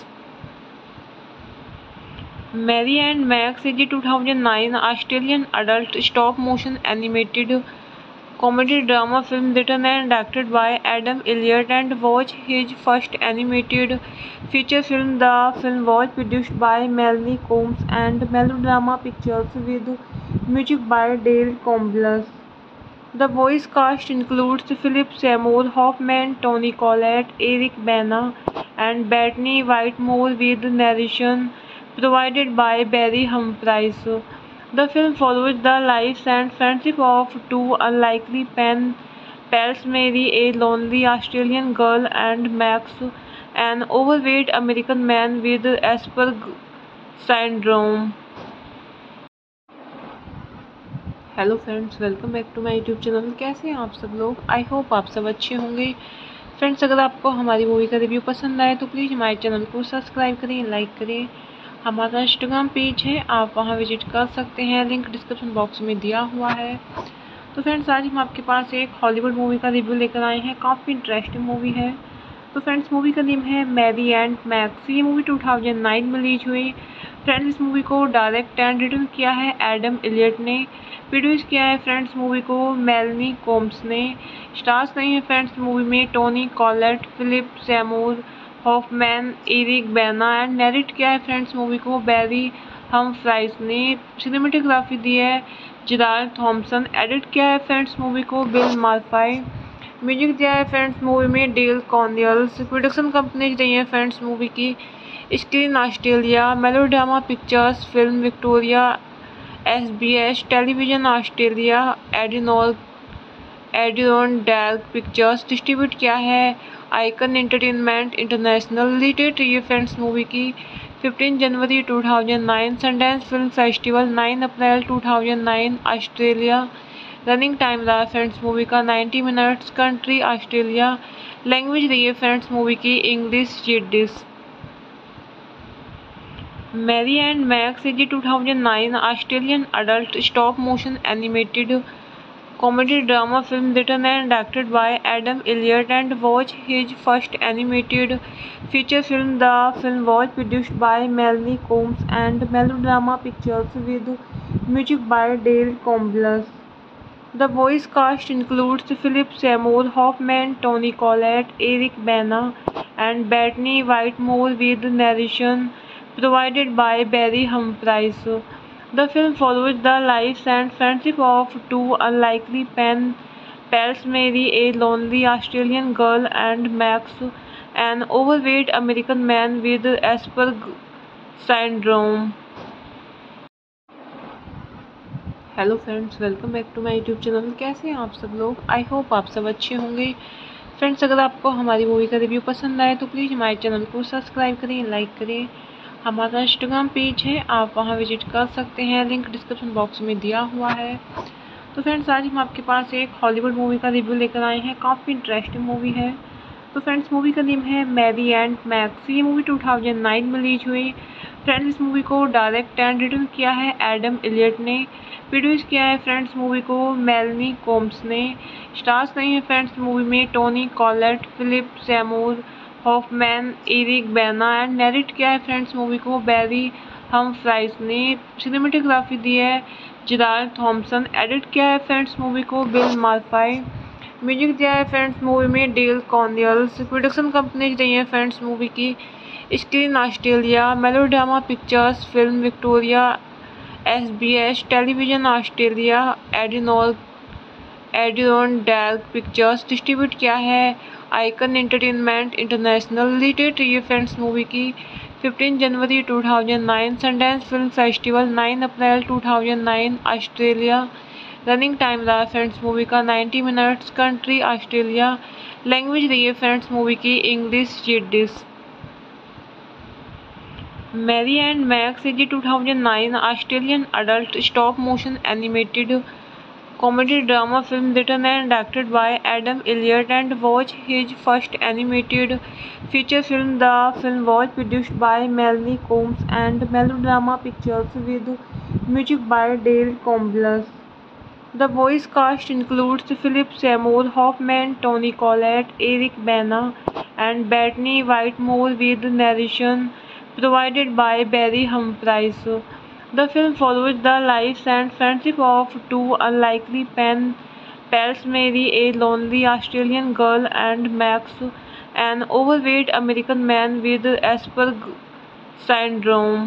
Mary and Max is two thousand nine Australian adult stop motion animated comedy drama film written and directed by Adam Elliott and was his first animated feature film. The film was produced by Melanie Combs and Melodrama Pictures with music by Dale Combliss. The voice cast includes Philip Seymour Hoffman, Toni Collette, Eric Bana, and Bettany Whitemore with narration provided by Barry Humphries. The film follows the lives and friendship of two unlikely pen pals, Mary, a lonely Australian girl, and Max, an overweight American man with Asperger syndrome. Hello friends, welcome back to my YouTube channel. कैसे हैं आप सब लोग? I hope आप सब अच्छे होंगे। Friends, अगर आपको हमारी मूवी का रिव्यू पसंद आए तो प्लीज़ हमारे चैनल को सब्सक्राइब करें, लाइक करें। हमारा इंस्टाग्राम पेज है, आप वहां विजिट कर सकते हैं, लिंक डिस्क्रिप्शन बॉक्स में दिया हुआ है। तो फ्रेंड्स, आज हम आपके पास एक हॉलीवुड मूवी का रिव्यू लेकर आए हैं। काफ़ी इंटरेस्टिंग मूवी है। तो फ्रेंड्स, मूवी का नेम है मैरी एंड मैक्स। ये मूवी टू थाउजेंड नाइन में रिलीज हुई। फ्रेंड्स, इस मूवी को डायरेक्ट एंड रिटर्न किया है एडम एलियट ने। प्रोड्यूस किया है फ्रेंड्स मूवी को मेलनी कोम्स ने। स्टार्स नहीं है फ्रेंड्स मूवी में Toni Collette, Philip Seymour Hoffman, Eric Bana, and narrate किया है फ्रेंड्स मूवी को बैरी हमफ्राइज ने। सिनेमेटोग्राफी दी है जेराल्ड थॉम्सन। एडिट किया है फ्रेंड्स मूवी को बिल मार्फाई। म्यूजिक दिया है फ्रेंड्स मूवी में डेल कॉर्नियल्स। प्रोडक्शन कंपनीज रही है फ्रेंड्स मूवी की screen Australia, melodrama pictures, film Victoria, S B S television Australia, एडिनोल एडियन डैल पिक्चर्स। डिस्ट्रीब्यूट किया है आइकन एंटरटेनमेंट इंटरनेशनल। रिलीज रही है फ्रेंड्स मूवी की फिफ्टीन जनवरी two thousand nine, Sundance film festival nine April two thousand nine Australia. Running time रहा friends movie का ninety minutes. Country Australia. Language रही है फ्रेंड्स मूवी की English Yiddish. Mary and Max is two thousand nine Australian adult stop motion animated comedy drama film written and directed by Adam Elliott and was his first animated feature film. The film was produced by Melanie Combs and Melodrama Pictures with music by Dale Combliss. The voice cast includes Philip Seymour Hoffman, Toni Collette, Eric Bana, and Bettany Whitemore with narration provided by Barry Humphries. The film follows the lives and friendship of two unlikely pen pals, Mary, a lonely Australian girl, and Max, an overweight American man with Asperger syndrome. Hello friends, welcome back to my YouTube channel. कैसे हैं आप सब लोग? I hope आप सब अच्छे होंगे। Friends, अगर आपको हमारी मूवी का रिव्यू पसंद आए तो प्लीज़ हमारे चैनल को सब्सक्राइब करें, लाइक करें। हमारा इंस्टाग्राम पेज है, आप वहां विजिट कर सकते हैं, लिंक डिस्क्रिप्शन बॉक्स में दिया हुआ है। तो फ्रेंड्स, आज हम आपके पास एक हॉलीवुड मूवी का रिव्यू लेकर आए हैं। काफ़ी इंटरेस्टिंग मूवी है। तो फ्रेंड्स, मूवी का नेम है मैरी एंड मैक्स। ये मूवी टू थाउजेंड नाइन में रिलीज हुई। फ्रेंड्स, इस मूवी को डायरेक्ट एंड रिटर्न किया है एडम एलियट ने। प्रोड्यूस किया है फ्रेंड्स मूवी को मेलनी कोम्स ने। स्टार्स नहीं है फ्रेंड्स मूवी में Toni Collette, Philip Seymour Hoffman, Eric Bana, and narrate किया है फ्रेंड्स मूवी को बैरी हमफ्राइज ने। सिनेमेटोग्राफी दी है जेराल्ड थॉम्सन। एडिट किया है फ्रेंड्स मूवी को बिल मार्फाई। म्यूजिक दिया है फ्रेंड्स मूवी में डेल कॉर्नियल्स। प्रोडक्शन कंपनीज रही है फ्रेंड्स मूवी की screen Australia, melodrama pictures, film Victoria, S B S television Australia, एडिनोल एडियन डैल पिक्चर्स। डिस्ट्रीब्यूट किया है आइकन एंटरटेनमेंट इंटरनेशनल। रिलीज रही है फ्रेंड्स मूवी की फिफ्टीन जनवरी two thousand nine, Sundance film festival nine April two thousand nine Australia. Running time रहा friends movie का ninety minutes. Country Australia. Language रही है फ्रेंड्स मूवी की English Yiddish. Mary and Max is two thousand nine Australian adult stop motion animated comedy drama film written and directed by Adam Elliott and was his first animated feature film. The film was produced by Melanie Combs and Melodrama Pictures with music by Dale Combliss. The voice cast includes Philip Seymour Hoffman, Toni Collette, Eric Bana, and Bettany Whitemore, with narration provided by Barry Humphries. The film follows the lives and friendship of two unlikely pen pals, Mary, a lonely Australian girl, and Max, an overweight American man with Asperger syndrome.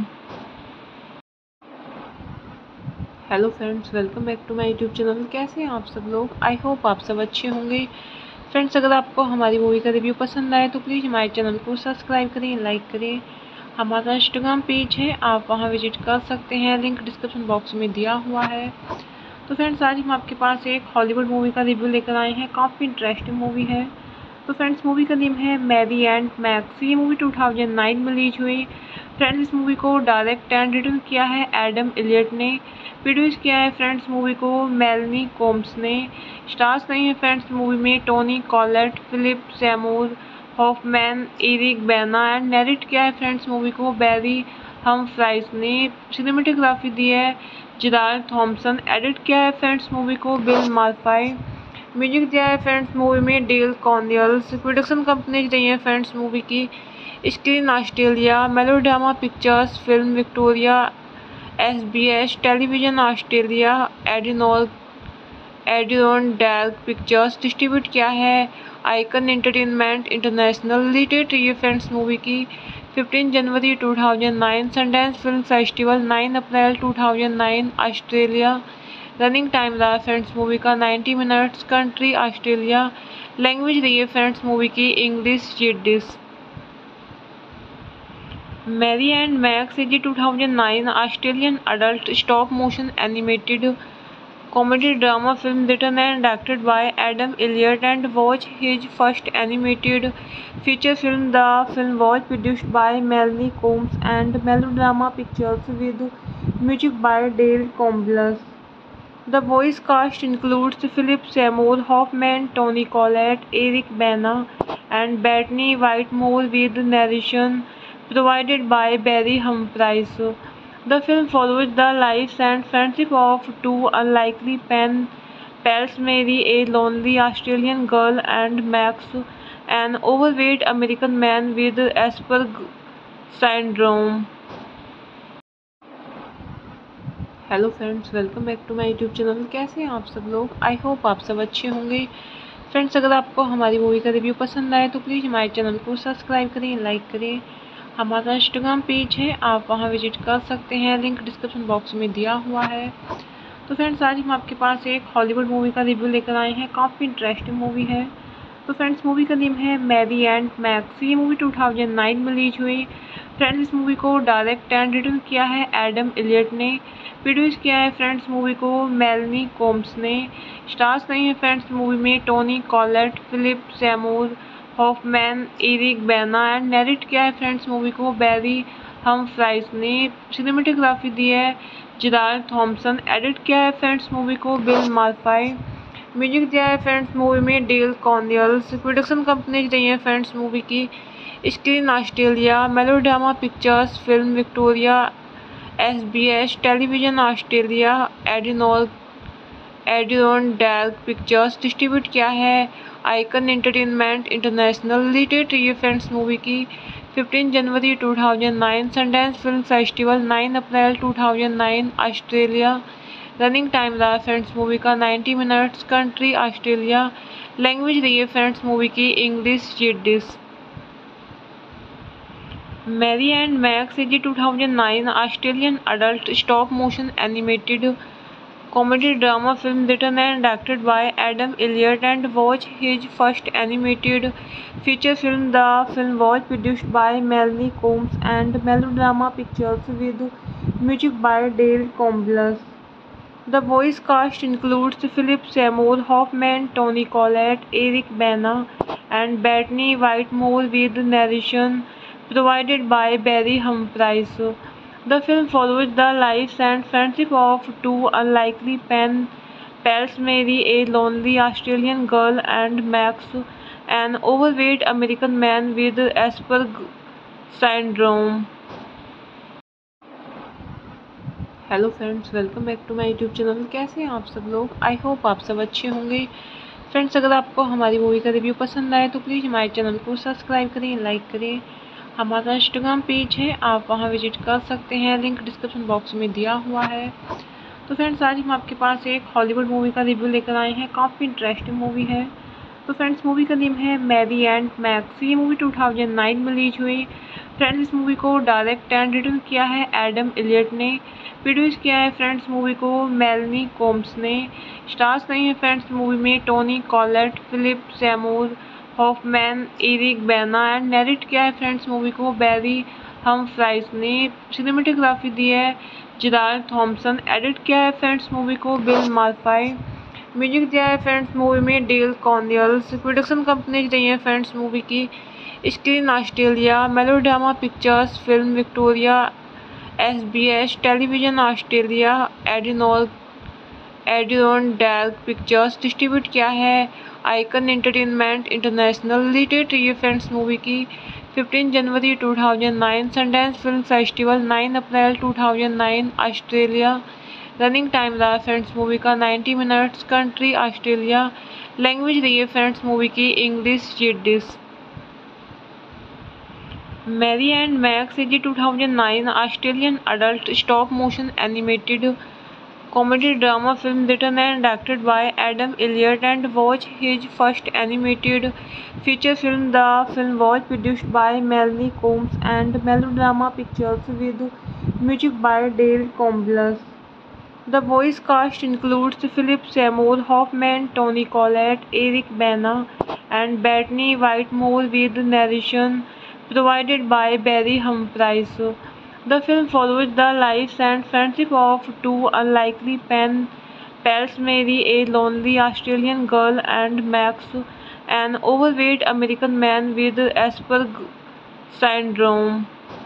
Hello friends, welcome back to my YouTube channel. कैसे हैं आप सब लोग? I hope आप सब अच्छे होंगे। Friends, अगर आपको हमारी मूवी का रिव्यू पसंद आए तो प्लीज़ हमारे चैनल को सब्सक्राइब करें, लाइक करें। हमारा इंस्टाग्राम पेज है, आप वहां विजिट कर सकते हैं, लिंक डिस्क्रिप्शन बॉक्स में दिया हुआ है। तो फ्रेंड्स, आज हम आपके पास एक हॉलीवुड मूवी का रिव्यू लेकर आए हैं। काफ़ी इंटरेस्टिंग मूवी है। तो फ्रेंड्स, मूवी का नेम है मैरी एंड मैक्स। ये मूवी टू थाउजेंड नाइन में रिलीज हुई। फ्रेंड्स, इस मूवी को डायरेक्ट एंड रिटर्न किया है एडम इलियट ने। प्रोड्यूस किया है फ्रेंड्स मूवी को मेलनी कोम्स ने। स्टार्स नहीं है फ्रेंड्स मूवी में Toni Collette, Philip Seymour Hoffman, Eric Bana, and narrate किया है फ्रेंड्स मूवी को बैरी हमफ्राइज ने। सिनेमेटोग्राफी दी है जिरार्ड थॉमसन। एडिट किया है फ्रेंड्स मूवी को बिल मार्फाई। म्यूजिक दिया है फ्रेंड्स मूवी में डेल कॉर्नियल्स। प्रोडक्शन कंपनीज रही है फ्रेंड्स मूवी की screen Australia, melodrama pictures, film Victoria, S B S television Australia, एडिनोल एडियन डैल पिक्चर्स। डिस्ट्रीब्यूट किया है आइकन एंटरटेनमेंट इंटरनेशनल। रिलीज हुई है फ्रेंड्स मूवी की फिफ्टीन जनवरी two thousand nine, Sundance film festival nine April two thousand nine, Australia. Running time रहा friends movie का ninety minutes. Country Australia. Language रही है फ्रेंड्स मूवी की English Yiddish. Mary and Max is a two thousand nine Australian adult stop motion animated comedy drama film written and directed by Adam Elliott and was his first animated feature film. The film was produced by Melanie Combs and Melodrama Pictures with music by Dale Combliss. The voice cast includes Philip Seymour Hoffman, Toni Collette, Eric Bana, and Bettany Whitemore, with narration provided by Barry Humphries. The film follows the lives and friendship of two unlikely pen pals, Mary, a lonely Australian girl, and Max, an overweight American man with Asperger syndrome. Hello friends, welcome back to my YouTube channel. कैसे हैं आप सब लोग? I hope आप सब अच्छे होंगे। Friends, अगर आपको हमारी मूवी का रिव्यू पसंद आए तो प्लीज़ हमारे चैनल को सब्सक्राइब करें, लाइक करें। हमारा इंस्टाग्राम पेज है, आप वहां विजिट कर सकते हैं, लिंक डिस्क्रिप्शन बॉक्स में दिया हुआ है। तो फ्रेंड्स, आज हम आपके पास एक हॉलीवुड मूवी का रिव्यू लेकर आए हैं। काफ़ी इंटरेस्टिंग मूवी है। तो फ्रेंड्स, मूवी का नेम है मैरी एंड मैक्स। ये मूवी टू थाउजेंड नाइन में रिलीज हुई। फ्रेंड्स, इस मूवी को डायरेक्ट एंड रिटर्न किया है एडम इलियट ने। प्रोड्यूस किया है फ्रेंड्स मूवी को मेलनी कोम्स ने। स्टार्स नहीं है फ्रेंड्स मूवी में Toni Collette, Philip Seymour Hoffman, Eric Bana, and narrate किया है फ्रेंड्स मूवी को बैरी हमफ्राइज ने। सिनेमेटोग्राफी दी है जिरार्ड थॉमसन। एडिट किया है फ्रेंड्स मूवी को बिल मार्फाई। म्यूजिक दिया है फ्रेंड्स मूवी में डेल कॉर्नियल्स। प्रोडक्शन कंपनीज रही है फ्रेंड्स मूवी की screen Australia, melodrama pictures, film Victoria, S B S television Australia, एडिनोल एडियन डैल पिक्चर्स। डिस्ट्रीब्यूट किया है आइकन एंटरटेनमेंट इंटरनेशनल। रिलीज हुई है फ्रेंड्स मूवी की फिफ्टीन जनवरी two thousand nine, Sundance film festival nine April two thousand nine, Australia. Running time रहा friends movie का ninety minutes. Country Australia. Language रही है फ्रेंड्स मूवी की English Yiddish. Mary and Max is a two thousand nine Australian adult stop motion animated comedy drama film written and directed by Adam Elliott and was his first animated feature film. The film was produced by Melanie Combs and Melodrama Pictures with music by Dale Combliss. The voice cast includes Philip Seymour Hoffman, Toni Collette, Eric Bana, and Bettany Whitemore, with narration provided by Barry Humphries. The film follows the lives and friendship of two unlikely pen pals, Mary, a lonely Australian girl, and Max, an overweight American man with Asperger syndrome. Hello friends, welcome back to my YouTube channel. कैसे हैं आप सब लोग? I hope आप सब अच्छे होंगे। Friends, अगर आपको हमारी मूवी का रिव्यू पसंद आए तो प्लीज़ हमारे चैनल को सब्सक्राइब करें, लाइक करें। हमारा इंस्टाग्राम पेज है, आप वहां विजिट कर सकते हैं, लिंक डिस्क्रिप्शन बॉक्स में दिया हुआ है। तो फ्रेंड्स, आज हम आपके पास एक हॉलीवुड मूवी का रिव्यू लेकर आए हैं। काफ़ी इंटरेस्टिंग मूवी है। तो फ्रेंड्स, मूवी का नेम है मैरी एंड मैक्स। ये मूवी टू थाउजेंड नाइन में रिलीज हुई। फ्रेंड्स, इस मूवी को डायरेक्ट एंड रिटर्न किया है एडम एलियट ने। प्रोड्यूस किया है फ्रेंड्स मूवी को मेलनी कोम्स ने। स्टार्स नहीं है फ्रेंड्स मूवी में Toni Collette, Philip Seymour Hoffman, Eric Bana and narrate किया है फ्रेंड्स मूवी को बैरी हमफ्राइज ने। सिनेमेटोग्राफी दी है जेराल्ड थॉमसन। एडिट किया है फ्रेंड्स मूवी को बिल मार्फाई। म्यूजिक दिया है फ्रेंड्स मूवी में डेल कॉर्नियल्स। प्रोडक्शन कंपनीज रही है फ्रेंड्स मूवी की screen Australia, melodrama pictures, film Victoria, S B S television Australia, एडिनोल एडियन डैल पिक्चर्स। डिस्ट्रीब्यूट किया है आइकन एंटरटेनमेंट इंटरनेशनल। रिलीज रही है फ्रेंड्स मूवी की फिफ्टीन जनवरी two thousand nine, Sundance film festival nine April two thousand nine Australia. Running time रहा friends movie का ninety minutes. Country Australia. Language रही है फ्रेंड्स मूवी की English Yiddish. Mary and Max is a two thousand nine Australian adult stop motion animated comedy drama film written and directed by Adam Elliott and was his first animated feature film. The film was produced by Melanie Combs and Melodrama Pictures with music by Dale Combliss. The voice cast includes Philip Seymour Hoffman, Toni Collette, Eric Bana, and Bettany Whitemore with narration provided by Barry Humphries. The film follows the lives and friendship of two unlikely pen pals, Mary, a lonely Australian girl, and Max, an overweight American man with Asperger syndrome.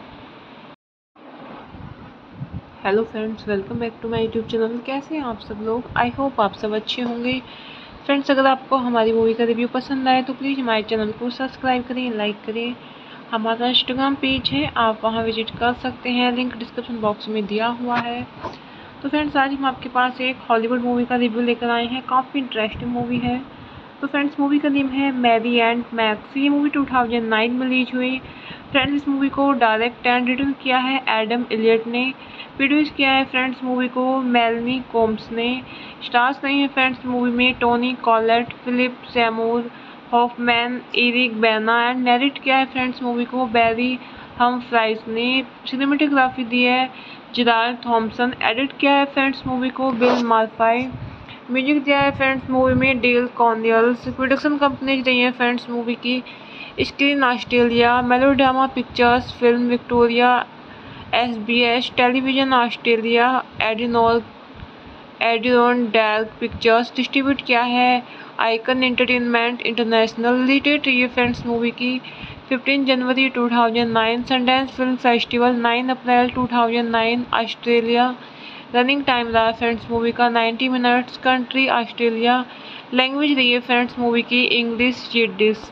Hello friends, welcome back to my YouTube channel. कैसे हैं आप सब लोग? I hope आप सब अच्छे होंगे। Friends, अगर आपको हमारी मूवी का रिव्यू पसंद आए तो प्लीज़ हमारे चैनल को सब्सक्राइब करें, लाइक करें। हमारा इंस्टाग्राम पेज है, आप वहां विजिट कर सकते हैं, लिंक डिस्क्रिप्शन बॉक्स में दिया हुआ है। तो फ्रेंड्स, आज हम आपके पास एक हॉलीवुड मूवी का रिव्यू लेकर आए हैं। काफ़ी इंटरेस्टिंग मूवी है। तो फ्रेंड्स, मूवी का नेम है मैरी एंड मैक्स। ये मूवी टू थाउजेंड नाइन में रिलीज हुई। फ्रेंड्स, इस मूवी को डायरेक्ट एंड रिटर्न किया है एडम एलियट ने। प्रोड्यूस किया है फ्रेंड्स मूवी को मेलनी कोम्स ने। स्टार्स नहीं है फ्रेंड्स मूवी में Toni Collette, Philip Seymour Hoffman, Eric Bana and narrate किया है फ्रेंड्स मूवी को बैरी हमफ्राइज ने। सिनेमेटोग्राफी दी है जेराल्ड थॉमसन। एडिट किया है फ्रेंड्स मूवी को बिल मार्फाई। म्यूजिक दिया है फ्रेंड्स मूवी में डेल कॉर्नियल्स। प्रोडक्शन कंपनीज रही है फ्रेंड्स मूवी की screen Australia, melodrama pictures, film Victoria, S B S television Australia, एडिनोल एडियन डैल पिक्चर्स। डिस्ट्रीब्यूट किया है आइकन एंटरटेनमेंट इंटरनेशनल। रिलीज रही है फ्रेंड्स मूवी की फिफ्टीन जनवरी two thousand nine, Sundance film festival nine April two thousand nine Australia. Running time रहा friends movie का ninety minutes. Country Australia. Language रही है फ्रेंड्स मूवी की English Yiddish.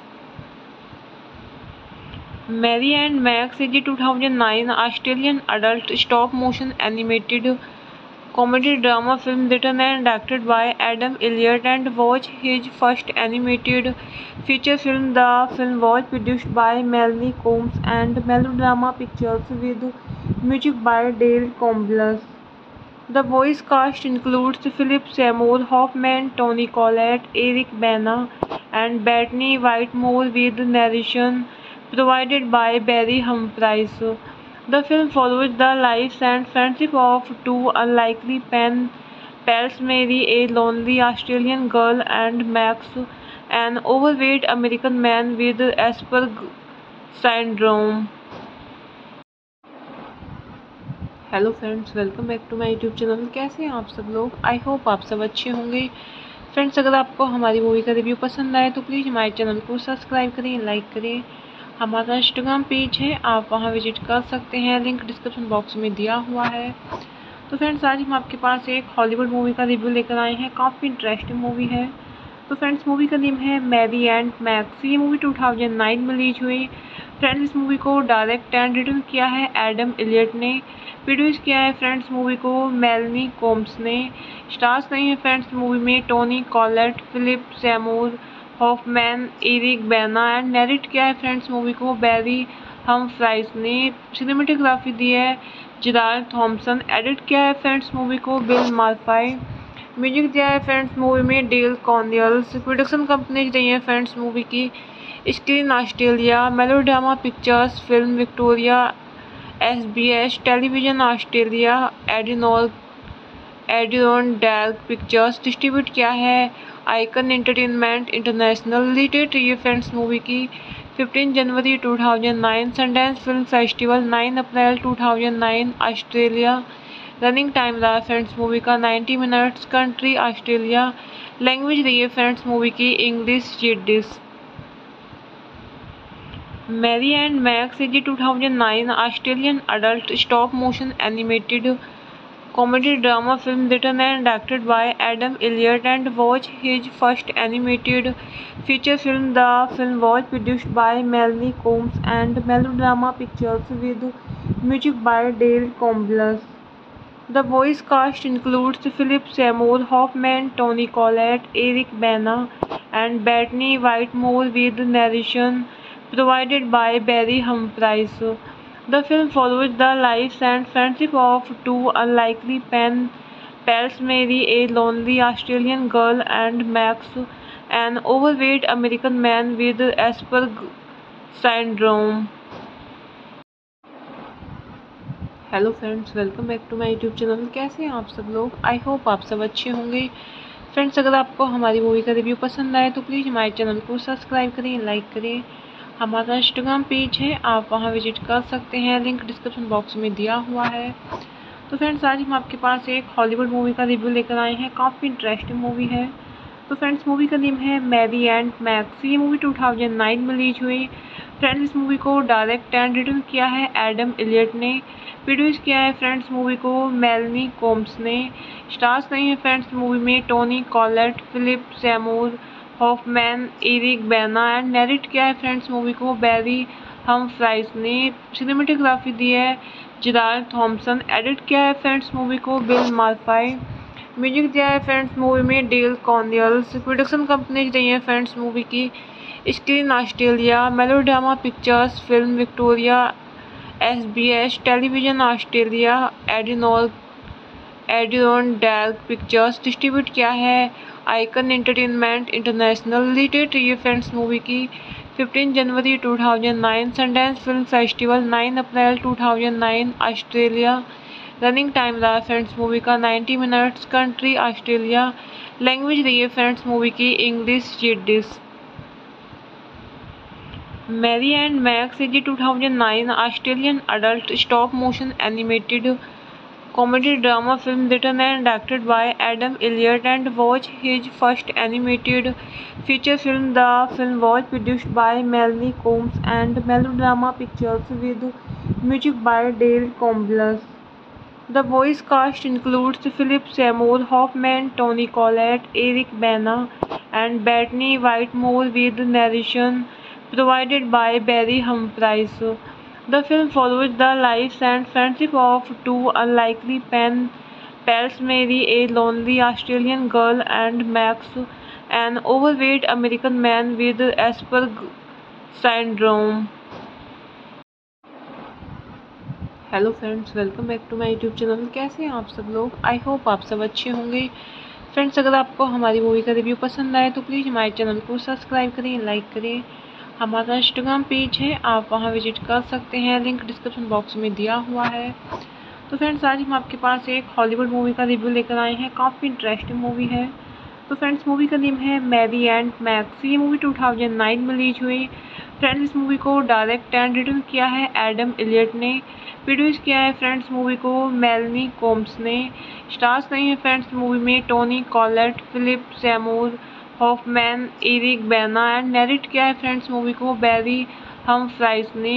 Mary and Max is a two thousand nine Australian adult stop motion animated comedy drama film written and directed by Adam Elliott and was his first animated feature film. The film was produced by Melanie Combs and Melodrama Pictures with music by Dale Combliss. The voice cast includes Philip Seymour Hoffman, Toni Collette, Eric Bana, and Bettany Whitemore with narration provided by Barry Humphries. The film follows the lives and friendship of two unlikely pen pals, Mary, a lonely Australian girl, and Max, an overweight American man with Asperger syndrome. Hello friends, welcome back to my YouTube channel. कैसे हैं आप सब लोग? I hope आप सब अच्छे होंगे। Friends, अगर आपको हमारी मूवी का रिव्यू पसंद आए तो प्लीज़ हमारे चैनल को सब्सक्राइब करें, लाइक करें। हमारा इंस्टाग्राम पेज है, आप वहां विजिट कर सकते हैं, लिंक डिस्क्रिप्शन बॉक्स में दिया हुआ है। तो फ्रेंड्स, आज हम आपके पास एक हॉलीवुड मूवी का रिव्यू लेकर आए हैं। काफ़ी इंटरेस्टिंग मूवी है। तो फ्रेंड्स मूवी का नेम है मैरी एंड मैक्स। ये मूवी टू थाउजेंड नाइन में रिलीज हुई। फ्रेंड्स इस मूवी को डायरेक्ट एंड रिटर्न किया है एडम इलियट ने। प्रोड्यूस किया है फ्रेंड्स मूवी को मेलनी कोम्स ने। स्टार्स नहीं है फ्रेंड्स मूवी में Toni Collette, Philip Seymour Hoffman, Eric Bana and narrate किया है फ्रेंड्स मूवी को बैरी हमफ्राइज ने। सिनेमेटोग्राफी दी है जेराल्ड थॉम्सन। एडिट किया है फ्रेंड्स मूवी को बिल मार्फाई। म्यूजिक दिया है फ्रेंड्स मूवी में डेल कॉर्नियल्स। प्रोडक्शन कंपनीज रही है फ्रेंड्स मूवी की screen Australia, melodrama pictures, film Victoria, S B S television Australia, एडिनोल एडियन डैल पिक्चर्स। डिस्ट्रीब्यूट किया है आइकन एंटरटेनमेंट इंटरनेशनल। रिलेटेड रही है फ्रेंड्स मूवी की फिफ्टीन जनवरी two thousand nine Sundance film festival, nine April two thousand nine Australia. Running time रहा friends movie का ninety minutes. Country Australia. Language रही है फ्रेंड्स मूवी की English Yiddish. Mary and Max is two thousand nine Australian adult stop motion animated comedy drama film written and directed by Adam Elliott and was his first animated feature film. The film was produced by Melanie Combs and Melodrama Pictures with music by Dale Combliss. The voice cast includes Philip Seymour Hoffman, Toni Collette, Eric Bana, and Bettany Whitemore with narration provided by Barry Humphries. The film follows the lives and friendship of two unlikely pen pals, Mary, a lonely Australian girl, and Max, an overweight American man with Asperger syndrome. Hello friends, welcome back to my YouTube channel. कैसे हैं आप सब लोग? I hope आप सब अच्छे होंगे। Friends अगर आपको हमारी मूवी का रिव्यू पसंद आए तो प्लीज़ हमारे चैनल को सब्सक्राइब करें, लाइक करें। हमारा इंस्टाग्राम पेज है, आप वहां विजिट कर सकते हैं, लिंक डिस्क्रिप्शन बॉक्स में दिया हुआ है। तो फ्रेंड्स आज हम आपके पास एक हॉलीवुड मूवी का रिव्यू लेकर आए हैं। काफ़ी इंटरेस्टिंग मूवी है। तो फ्रेंड्स मूवी का नेम है मैरी एंड मैक्स। ये मूवी टू थाउजेंड नाइन में रिलीज हुई। फ्रेंड्स इस मूवी को डायरेक्ट एंड रिटर्न किया है एडम इलियट ने। प्रोड्यूस किया है फ्रेंड्स मूवी को मेलनी कोम्स ने। स्टार्स नहीं है फ्रेंड्स मूवी में Toni Collette, Philip Seymour Hoffman, Eric Bana and narrate किया है फ्रेंड्स मूवी को बैरी हमफ्राइज ने। सिनेमेटोग्राफी दी है जेराल्ड थॉम्सन। एडिट किया है फ्रेंड्स मूवी को बिल मार्फाई। म्यूजिक दिया है फ्रेंड्स मूवी में डेल कॉर्नियल्स। प्रोडक्शन कंपनीज रही है फ्रेंड्स मूवी की screen Australia, melodrama pictures, film Victoria, S B S television Australia, एडिनोल एडियन डैल पिक्चर्स। डिस्ट्रीब्यूट किया है आइकन एंटरटेनमेंट इंटरनेशनल। रिलेटेड रही है फ्रेंड्स मूवी की फिफ्टीन जनवरी two thousand nine Sundance film festival, nine April two thousand nine Australia. Running time रहा friends movie का ninety minutes. Country Australia. Language रही है फ्रेंड्स मूवी की English Yiddish. Mary and Max is two thousand nine Australian adult stop motion animated comedy drama film written and directed by Adam Elliott and was his first animated feature film. The film was produced by Melanie Combs and Melodrama Pictures with music by Dale Combliss. The voice cast includes Philip Seymour Hoffman, Toni Collette, Eric Bana, and Bettany Whitemore with narration provided by Barry Humphries. The film follows the lives and friendship of two unlikely pen pals, Mary, a lonely Australian girl, and Max, an overweight American man with Asperger syndrome. Hello friends, welcome back to my YouTube channel. कैसे हैं आप सब लोग? I hope आप सब अच्छे होंगे। Friends अगर आपको हमारी मूवी का रिव्यू पसंद आए तो प्लीज़ हमारे चैनल को सब्सक्राइब करें, लाइक करें। हमारा इंस्टाग्राम पेज है, आप वहां विजिट कर सकते हैं, लिंक डिस्क्रिप्शन बॉक्स में दिया हुआ है। तो फ्रेंड्स आज हम आपके पास एक हॉलीवुड मूवी का रिव्यू लेकर आए हैं। काफ़ी इंटरेस्टिंग मूवी है। तो फ्रेंड्स मूवी का नेम है मैरी एंड मैक्स। ये मूवी टू थाउजेंड नाइन में रिलीज हुई। फ्रेंड्स इस मूवी को डायरेक्ट एंड रिटर्न किया है एडम इलियट ने। प्रोड्यूस किया है फ्रेंड्स मूवी को मेलनी कोम्स ने। स्टार्स नहीं है फ्रेंड्स मूवी में Toni Collette, Philip Seymour Hoffman, Eric Bana and narrate किया है फ्रेंड्स मूवी को बैरी हमफ्राइज ने।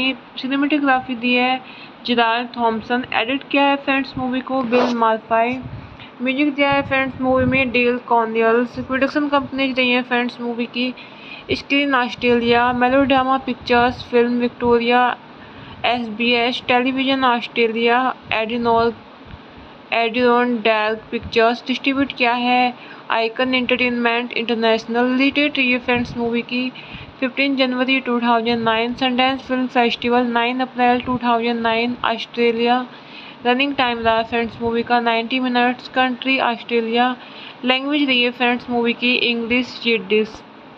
सिनेमेटोग्राफी दी है जेराल्ड थॉम्सन। एडिट किया है फ्रेंड्स मूवी को बिल मार्फाई। म्यूजिक दिया है फ्रेंड्स मूवी में डेल कॉर्नियल्स। प्रोडक्शन कंपनीज रही है फ्रेंड्स मूवी की screen Australia, melodrama pictures, film Victoria, S B S television Australia, एडिनोल एडियन डैल पिक्चर्स। डिस्ट्रीब्यूट किया है आइकन एंटरटेनमेंट इंटरनेशनल। रिलेटेड रही है फ्रेंड्स मूवी की फिफ्टीन जनवरी two thousand nine Sundance film festival, nine April two thousand nine Australia. Running time रहा friends movie का ninety minutes. Country Australia. Language रही है फ्रेंड्स मूवी की English Yiddish.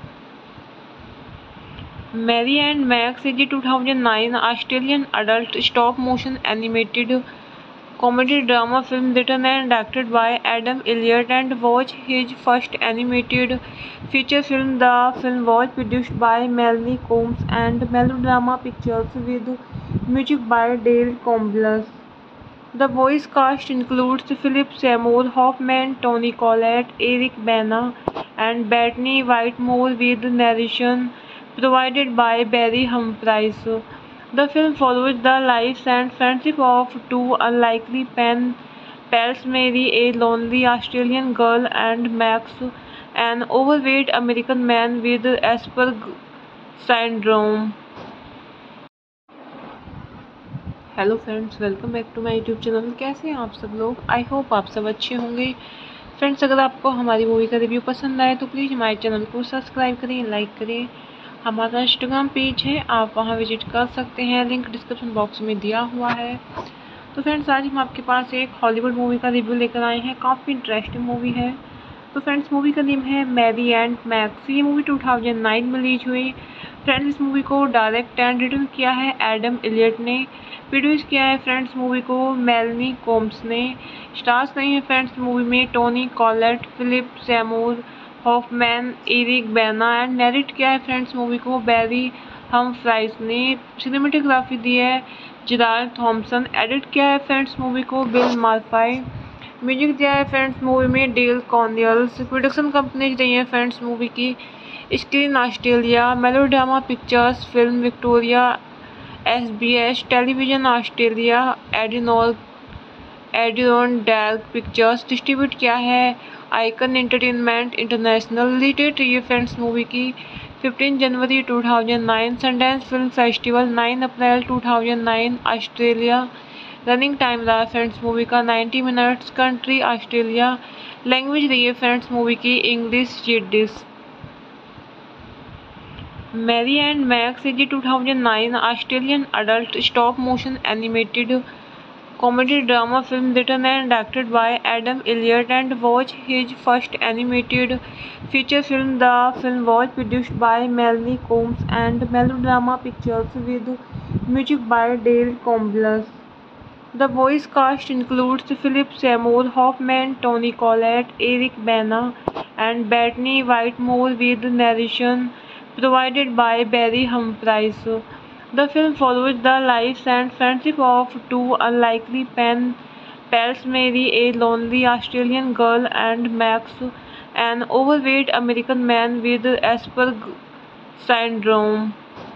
Mary and Max is two thousand nine Australian adult stop motion animated comedy drama film written and directed by Adam Elliott and was his first animated feature film. The film was produced by Melanie Combs and Melodrama Pictures with music by Dale Combliss. The voice cast includes Philip Seymour Hoffman, Toni Collette, Eric Bana, and Bettany Whitemore with narration provided by Barry Humphries. The film follows the lives and friendship of two unlikely pen pals, Mary, a lonely Australian girl, and Max, an overweight American man with Asperger syndrome. Hello friends, welcome back to my YouTube channel. कैसे हैं आप सब लोग? I hope आप सब अच्छे होंगे। Friends, अगर आपको हमारी मूवी का रिव्यू पसंद आए तो प्लीज़ हमारे चैनल को सब्सक्राइब करें, लाइक करें। हमारा इंस्टाग्राम पेज है, आप वहां विजिट कर सकते हैं, लिंक डिस्क्रिप्शन बॉक्स में दिया हुआ है। तो फ्रेंड्स, आज हम आपके पास एक हॉलीवुड मूवी का रिव्यू लेकर आए हैं। काफ़ी इंटरेस्टिंग मूवी है। तो फ्रेंड्स, मूवी का नेम है मैरी एंड मैक्स। ये मूवी टू थाउजेंड नाइन में रिलीज हुई। फ्रेंड्स, इस मूवी को डायरेक्ट एंड रिटर्न किया है एडम एलियट ने। प्रोड्यूस किया है फ्रेंड्स मूवी को मेलनी कोम्स ने। स्टार्स नहीं है फ्रेंड्स मूवी में Toni Collette, Philip Seymour Hoffman, Eric Bana, and narrate किया है फ्रेंड्स मूवी को बैरी हमफ्राइज ने। सिनेमेटोग्राफी दी है जेराल्ड थॉम्सन। एडिट किया है फ्रेंड्स मूवी को बिल मार्फाई। म्यूजिक दिया है फ्रेंड्स मूवी में डेल कॉर्नियल्स। प्रोडक्शन कंपनीज रही है फ्रेंड्स मूवी की screen Australia, melodrama pictures, film Victoria, S B S television Australia, एडिनोल एडियन डैल पिक्चर्स। डिस्ट्रीब्यूट किया है आइकन एंटरटेनमेंट इंटरनेशनल। रिलेटेड रही है फ्रेंड्स मूवी की फिफ्टीन जनवरी two thousand nine Sundance film festival, nine April two thousand nine Australia. Running time रहा friends movie का ninety minutes. Country Australia. Language रही है फ्रेंड्स मूवी की English Yiddish. Mary and Max is two thousand nine Australian adult stop motion animated comedy drama film written and directed by Adam Elliott and was his first animated feature film. The film was produced by Melanie Combs and Melodrama Pictures with music by Dale Combliss. The voice cast includes Philip Seymour Hoffman, Toni Collette, Eric Bana, and Bettany Whitemore with narration provided by Barry Humphries. The film follows the lives and friendship of two unlikely pen pals, Mary, a lonely Australian girl, and Max, an overweight American man with Asperger syndrome.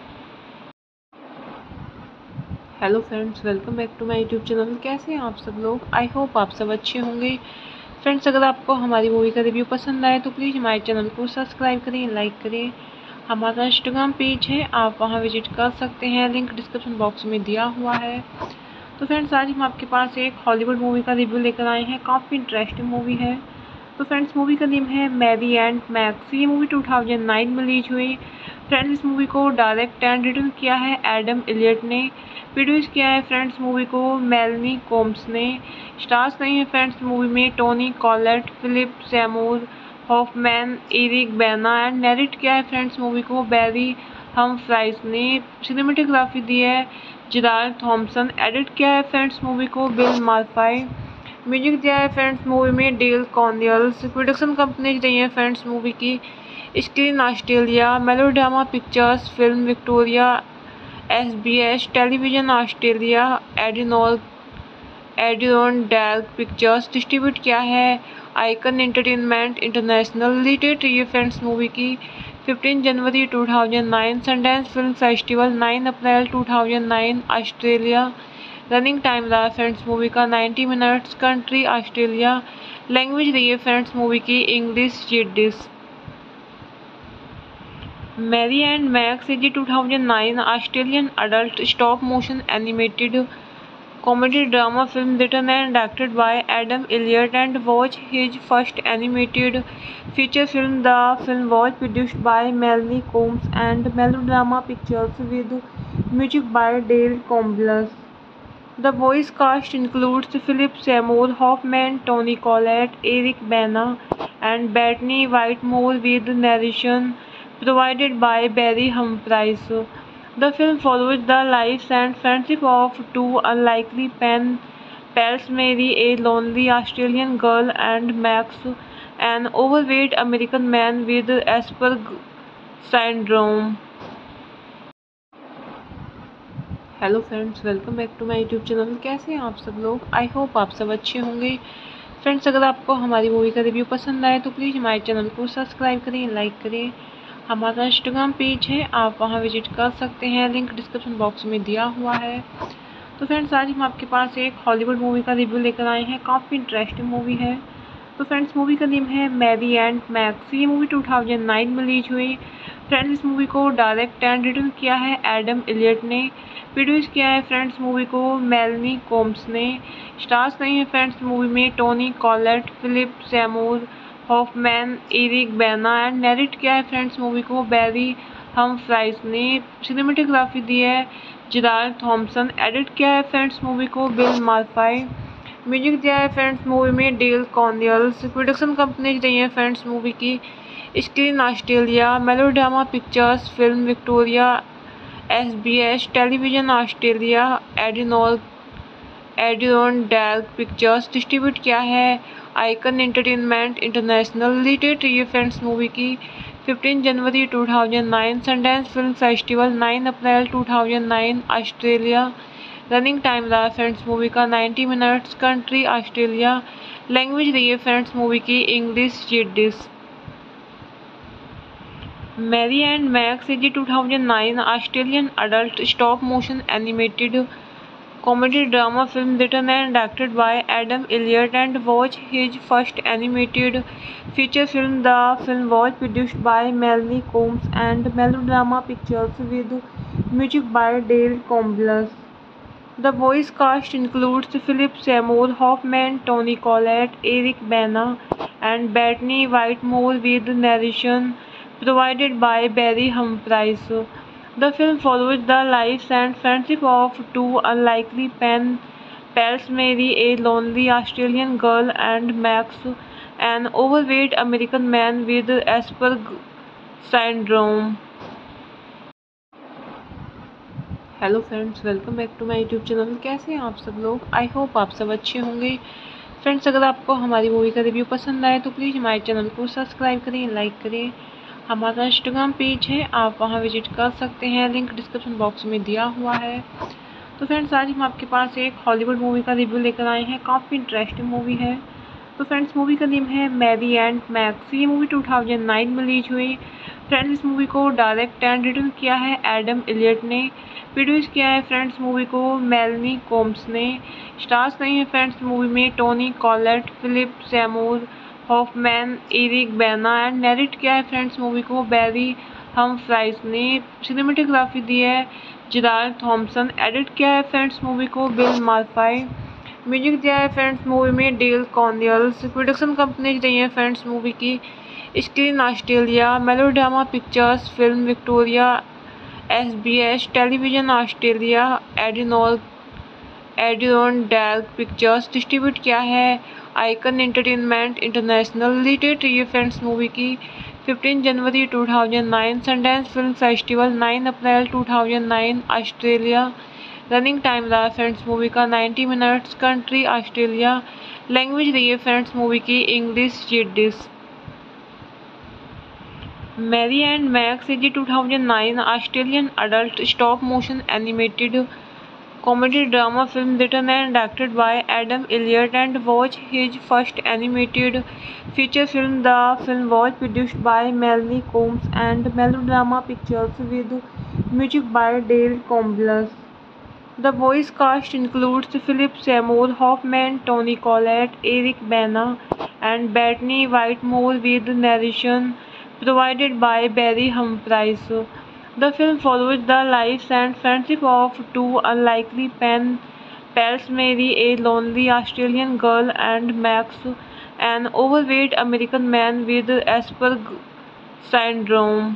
Hello friends, welcome back to my YouTube channel. कैसे हैं आप सब लोग? I hope आप सब अच्छे होंगे। Friends, अगर आपको हमारी मूवी का रिव्यू पसंद आए तो प्लीज़ हमारे चैनल को सब्सक्राइब करें, लाइक करें। हमारा इंस्टाग्राम पेज है, आप वहां विजिट कर सकते हैं, लिंक डिस्क्रिप्शन बॉक्स में दिया हुआ है। तो फ्रेंड्स, आज हम आपके पास एक हॉलीवुड मूवी का रिव्यू लेकर आए हैं। काफ़ी इंटरेस्टिंग मूवी है। तो फ्रेंड्स, मूवी का नेम है मैरी एंड मैक्स। ये मूवी टू थाउजेंड नाइन में रिलीज हुई। फ्रेंड्स, इस मूवी को डायरेक्ट एंड रिटर्न किया है एडम एलियट ने। प्रोड्यूस किया है फ्रेंड्स मूवी को मेलनी कोम्स ने। स्टार्स नहीं है फ्रेंड्स मूवी में Toni Collette, Philip Seymour Hoffman, Eric Bana, and narrate किया है फ्रेंड्स मूवी को बैरी हमफ्राइज ने। सिनेमेटोग्राफी दी है जेराल्ड थॉम्सन। एडिट किया है फ्रेंड्स मूवी को बिल मार्फाई। म्यूजिक दिया है फ्रेंड्स मूवी में डेल कॉर्नियल्स। प्रोडक्शन कंपनीज रही है फ्रेंड्स मूवी की screen Australia, melodrama pictures, film Victoria, S B S television Australia, एडिनोल एडियन डैल पिक्चर्स। डिस्ट्रीब्यूट किया है आइकन एंटरटेनमेंट इंटरनेशनल। रिलेटेड रही है फ्रेंड्स मूवी की फिफ्टीन जनवरी two thousand nine Sundance film festival, nine April two thousand nine Australia. Running time रहा friends movie का ninety minutes. Country Australia. Language रही है फ्रेंड्स मूवी की English Yiddish. Mary and Max is two thousand nine Australian adult stop motion animated comedy drama film written and directed by Adam Elliott and was his first animated feature film. The film was produced by Melanie Combs and Melodrama Pictures with music by Dale Combliss. The voice cast includes Philip Seymour Hoffman, Toni Collette, Eric Bana, and Bettany Whitemore with narration provided by Barry Humphries. The film follows the lives and friendship of two unlikely pen pals, Mary, a lonely Australian girl, and Max, an overweight American man with Asperger syndrome. Hello friends, welcome back to my YouTube channel. कैसे हैं आप सब लोग? I hope आप सब अच्छे होंगे। Friends, अगर आपको हमारी मूवी का रिव्यू पसंद आए तो प्लीज़ हमारे चैनल को सब्सक्राइब करें, लाइक करें। हमारा इंस्टाग्राम पेज है, आप वहां विजिट कर सकते हैं, लिंक डिस्क्रिप्शन बॉक्स में दिया हुआ है। तो फ्रेंड्स, आज हम आपके पास एक हॉलीवुड मूवी का रिव्यू लेकर आए हैं। काफ़ी इंटरेस्टिंग मूवी है। तो फ्रेंड्स, मूवी का नेम है मैरी एंड मैक्स। ये मूवी टू थाउजेंड नाइन में रिलीज हुई। फ्रेंड्स, इस मूवी को डायरेक्ट एंड रिटर्न किया है एडम एलियट ने। प्रोड्यूस किया है फ्रेंड्स मूवी को मेलनी कोम्स ने। स्टार्स नहीं है फ्रेंड्स मूवी में Toni Collette, Philip Seymour Hoffman, Eric Bana, and narrate किया है फ्रेंड्स मूवी को बैरी हमफ्राइज ने। सिनेमेटोग्राफी दी है जेराल्ड थॉमसन। एडिट किया है फ्रेंड्स मूवी को बिल मार्फाई। म्यूजिक दिया है फ्रेंड्स मूवी में डेल कॉर्नियल्स। प्रोडक्शन कंपनीज रही है फ्रेंड्स मूवी की screen Australia, melodrama pictures, film Victoria, S B S television Australia, एडिनोल एडियन डैल पिक्चर्स। डिस्ट्रीब्यूट किया है आइकन एंटरटेनमेंट इंटरनेशनल। रिलीज रही है फ्रेंड्स मूवी की फिफ्टीन जनवरी two thousand nine, Sundance film festival nine April two thousand nine Australia. Running time रहा friends movie का ninety minutes. Country Australia. Language रही है फ्रेंड्स मूवी की English Yiddish. Mary and Max is two thousand nine Australian adult stop motion animated comedy drama film written and directed by Adam Elliott and was his first animated feature film. The film was produced by Melanie Combs and Melodrama Pictures with music by Dale Combliss. The voice cast includes Philip Seymour Hoffman, Toni Collette, Eric Bana, and Bettany Whitemore with narration provided by Barry Humphries. The film follows the lives and friendship of two unlikely pen pals, Mary, a lonely Australian girl, and Max, an overweight American man with Asperger syndrome. Hello friends, welcome back to my YouTube channel. कैसे हैं आप सब लोग? I hope आप सब अच्छे होंगे। Friends, अगर आपको हमारी मूवी का रिव्यू पसंद आए तो प्लीज़ हमारे चैनल को सब्सक्राइब करें, लाइक करें। हमारा इंस्टाग्राम पेज है, आप वहां विजिट कर सकते हैं, लिंक डिस्क्रिप्शन बॉक्स में दिया हुआ है। तो फ्रेंड्स, आज हम आपके पास एक हॉलीवुड मूवी का रिव्यू लेकर आए हैं। काफ़ी इंटरेस्टिंग मूवी है। तो फ्रेंड्स, मूवी का नेम है मैरी एंड मैक्स। ये मूवी टू थाउजेंड नाइन में रिलीज हुई। फ्रेंड्स, इस मूवी को डायरेक्ट एंड रिटर्न किया है एडम एलियट ने। प्रोड्यूस किया है फ्रेंड्स मूवी को मेलनी कोम्स ने। स्टार्स नहीं है फ्रेंड्स मूवी में Toni Collette, Philip Seymour Hoffman, Eric Bana, and narrate किया है फ्रेंड्स मूवी को बैरी हमफ्राइज ने। सिनेमेटोग्राफी दी है जेराल्ड थॉमसन। एडिट किया है फ्रेंड्स मूवी को बिल मार्फाई। म्यूजिक दिया है फ्रेंड्स मूवी में डेल कॉर्नियल्स। प्रोडक्शन कंपनीज रही है फ्रेंड्स मूवी की screen Australia, melodrama pictures, film Victoria, S B S television Australia, एडिनोल एडियन डैल पिक्चर्स। डिस्ट्रीब्यूट किया है आइकन एंटरटेनमेंट इंटरनेशनल। रिलीज रही है फ्रेंड्स मूवी की फिफ्टीन जनवरी two thousand nine, Sundance film festival nine April two thousand nine Australia. Running time रहा friends movie का ninety minutes. Country Australia. Language रही है फ्रेंड्स मूवी की English Yiddish. Mary and Max is two thousand nine Australian adult stop motion animated comedy drama film written and directed by Adam Elliott and was his first animated feature film. The film was produced by Melanie Combs and Melodrama Pictures with music by Dale Combliss. The voice cast includes Philip Seymour Hoffman, Toni Collette, Eric Bana, and Bettany Whitemore, with narration provided by Barry Humphries. The film follows the lives and friendship of two unlikely pen pals, Mary, a lonely Australian girl, and Max, an overweight American man with Asperger syndrome.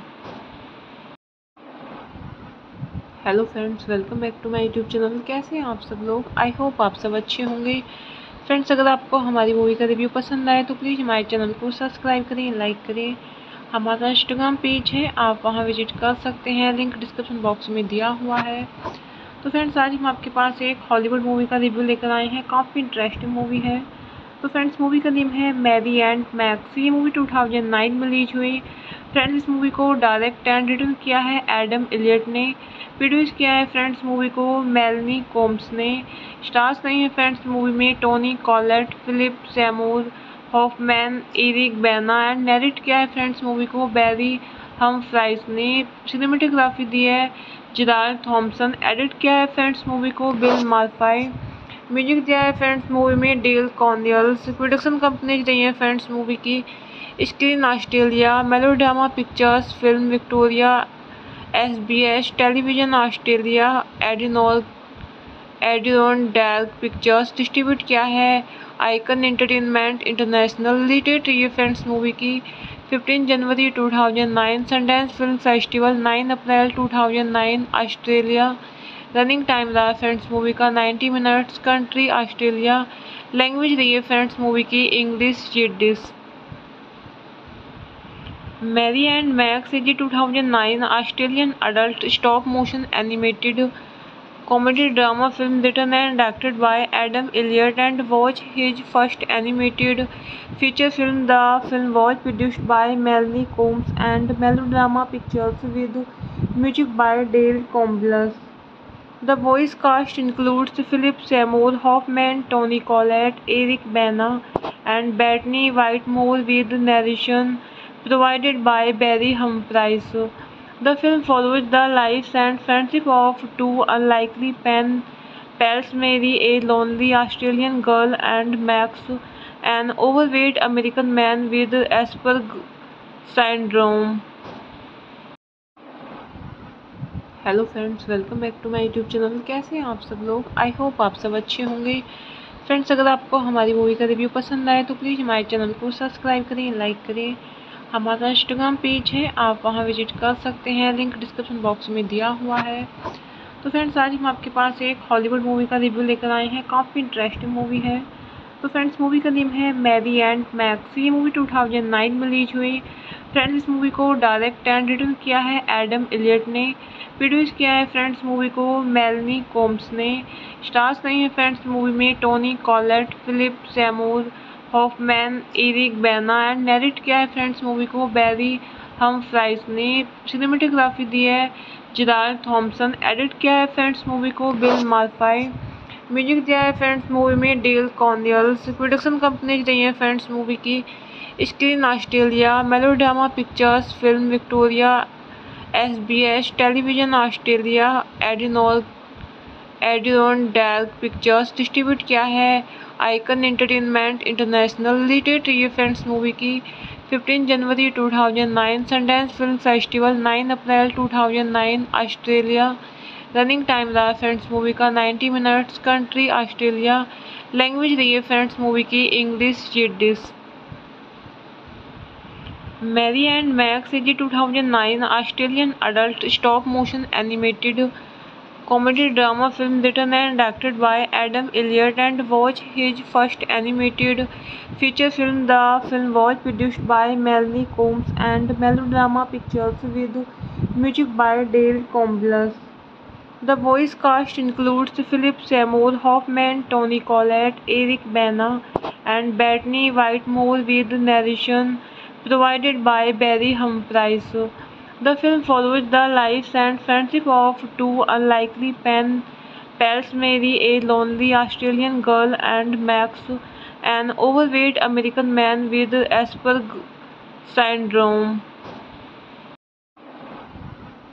Hello friends, welcome back to my YouTube channel. कैसे हैं आप सब लोग? I hope आप सब अच्छे होंगे। Friends, अगर आपको हमारी मूवी का रिव्यू पसंद आए तो प्लीज़ हमारे चैनल को सब्सक्राइब करें, लाइक करें। हमारा इंस्टाग्राम पेज है, आप वहां विजिट कर सकते हैं, लिंक डिस्क्रिप्शन बॉक्स में दिया हुआ है। तो फ्रेंड्स, आज हम आपके पास एक हॉलीवुड मूवी का रिव्यू लेकर आए हैं। काफ़ी इंटरेस्टिंग मूवी है। तो फ्रेंड्स, मूवी का नेम है मैरी एंड मैक्स। ये मूवी टू थाउजेंड नाइन में रिलीज हुई। फ्रेंड्स, इस मूवी को डायरेक्ट एंड रिटर्न किया है एडम इलियट ने। प्रोड्यूस किया है फ्रेंड्स मूवी को मेलनी कोम्स ने। स्टार्स नहीं है फ्रेंड्स मूवी में Toni Collette, Philip Seymour Hoffman, Eric Bana, and narrate किया है फ्रेंड्स मूवी को बैरी हमफ्राइज ने। सिनेमेटोग्राफी दी है जिराल्ड थॉम्सन। एडिट किया है फ्रेंड्स मूवी को बिल मार्फाई। म्यूजिक दिया है फ्रेंड्स मूवी में डेल कॉर्नियल्स। प्रोडक्शन कंपनीज रही है फ्रेंड्स मूवी की screen Australia, melodrama pictures, film Victoria, S B S television Australia, एडिनोल एडियन डैल पिक्चर्स। डिस्ट्रीब्यूट किया है आइकन एंटरटेनमेंट इंटरनेशनल। रिलीज रही है फ्रेंड्स मूवी की फिफ्टीन जनवरी two thousand nine, Sundance film festival nine April two thousand nine Australia. Running time रहा friends movie का ninety minutes. Country Australia. Language रही है फ्रेंड्स मूवी की English Yiddish. Mary and Max is a two thousand nine Australian adult stop motion animated comedy drama film written and directed by Adam Elliott and was his first animated feature film. The film was produced by Melanie Combs and Melodrama Pictures with music by Dale Combliss. The voice cast includes Philip Seymour Hoffman, Toni Collette, Eric Bana, and Bettany Whitemore, with narration provided by Barry Humphries. The film follows the lives and friendship of two unlikely pen pals, Mary, a lonely Australian girl, and Max, an overweight American man with Asperger syndrome. Hello friends, welcome back to my YouTube channel. कैसे हैं आप सब लोग? I hope आप सब अच्छे होंगे। Friends, अगर आपको हमारी मूवी का रिव्यू पसंद आए तो प्लीज़ हमारे चैनल को सब्सक्राइब करें, लाइक करें। हमारा इंस्टाग्राम पेज है, आप वहां विजिट कर सकते हैं, लिंक डिस्क्रिप्शन बॉक्स में दिया हुआ है। तो फ्रेंड्स, आज हम आपके पास एक हॉलीवुड मूवी का रिव्यू लेकर आए हैं। काफ़ी इंटरेस्टिंग मूवी है। तो फ्रेंड्स, मूवी का नेम है मैरी एंड मैक्स। ये मूवी टू थाउजेंड नाइन में रिलीज हुई। फ्रेंड्स, इस मूवी को डायरेक्ट एंड रिटर्न किया है एडम इलियट ने। प्रोड्यूस किया है फ्रेंड्स मूवी को मेलनी कोम्स ने। स्टार्स नहीं है फ्रेंड्स मूवी में Toni Collette, Philip Seymour Hoffman, Eric Bana, and narrate किया है फ्रेंड्स मूवी को बैरी हमफ्राइज ने। सिनेमेटोग्राफी दी है जिराल्ड थॉम्सन। एडिट किया है फ्रेंड्स मूवी को बिल मार्फाई। म्यूजिक दिया है फ्रेंड्स मूवी में डेल कॉर्नियल्स। प्रोडक्शन कंपनीज रही है फ्रेंड्स मूवी की screen Australia, melodrama pictures, film Victoria, S B S television Australia, एडिनोल एडियन डैल पिक्चर्स। डिस्ट्रीब्यूट किया है आइकन एंटरटेनमेंट इंटरनेशनल। रिलीज रही है फ्रेंड्स मूवी की फिफ्टीन जनवरी two thousand nine, Sundance film festival nine April two thousand nine Australia. Running time रहा friends movie का ninety minutes. Country Australia. Language रही है फ्रेंड्स मूवी की English Yiddish. Mary and Max is a two thousand nine Australian adult stop motion animated comedy drama film written and directed by Adam Elliott and was his first animated feature film. The film was produced by Melanie Combs and Melodrama Pictures with music by Dale Combliss. The voice cast includes Philip Seymour Hoffman, Toni Collette, Eric Bana, and Bettany Whitemore, with narration provided by Barry Humphries. The film follows the lives and friendship of two unlikely pen pals, Mary, a lonely Australian girl, and Max, an overweight American man with Asperger syndrome.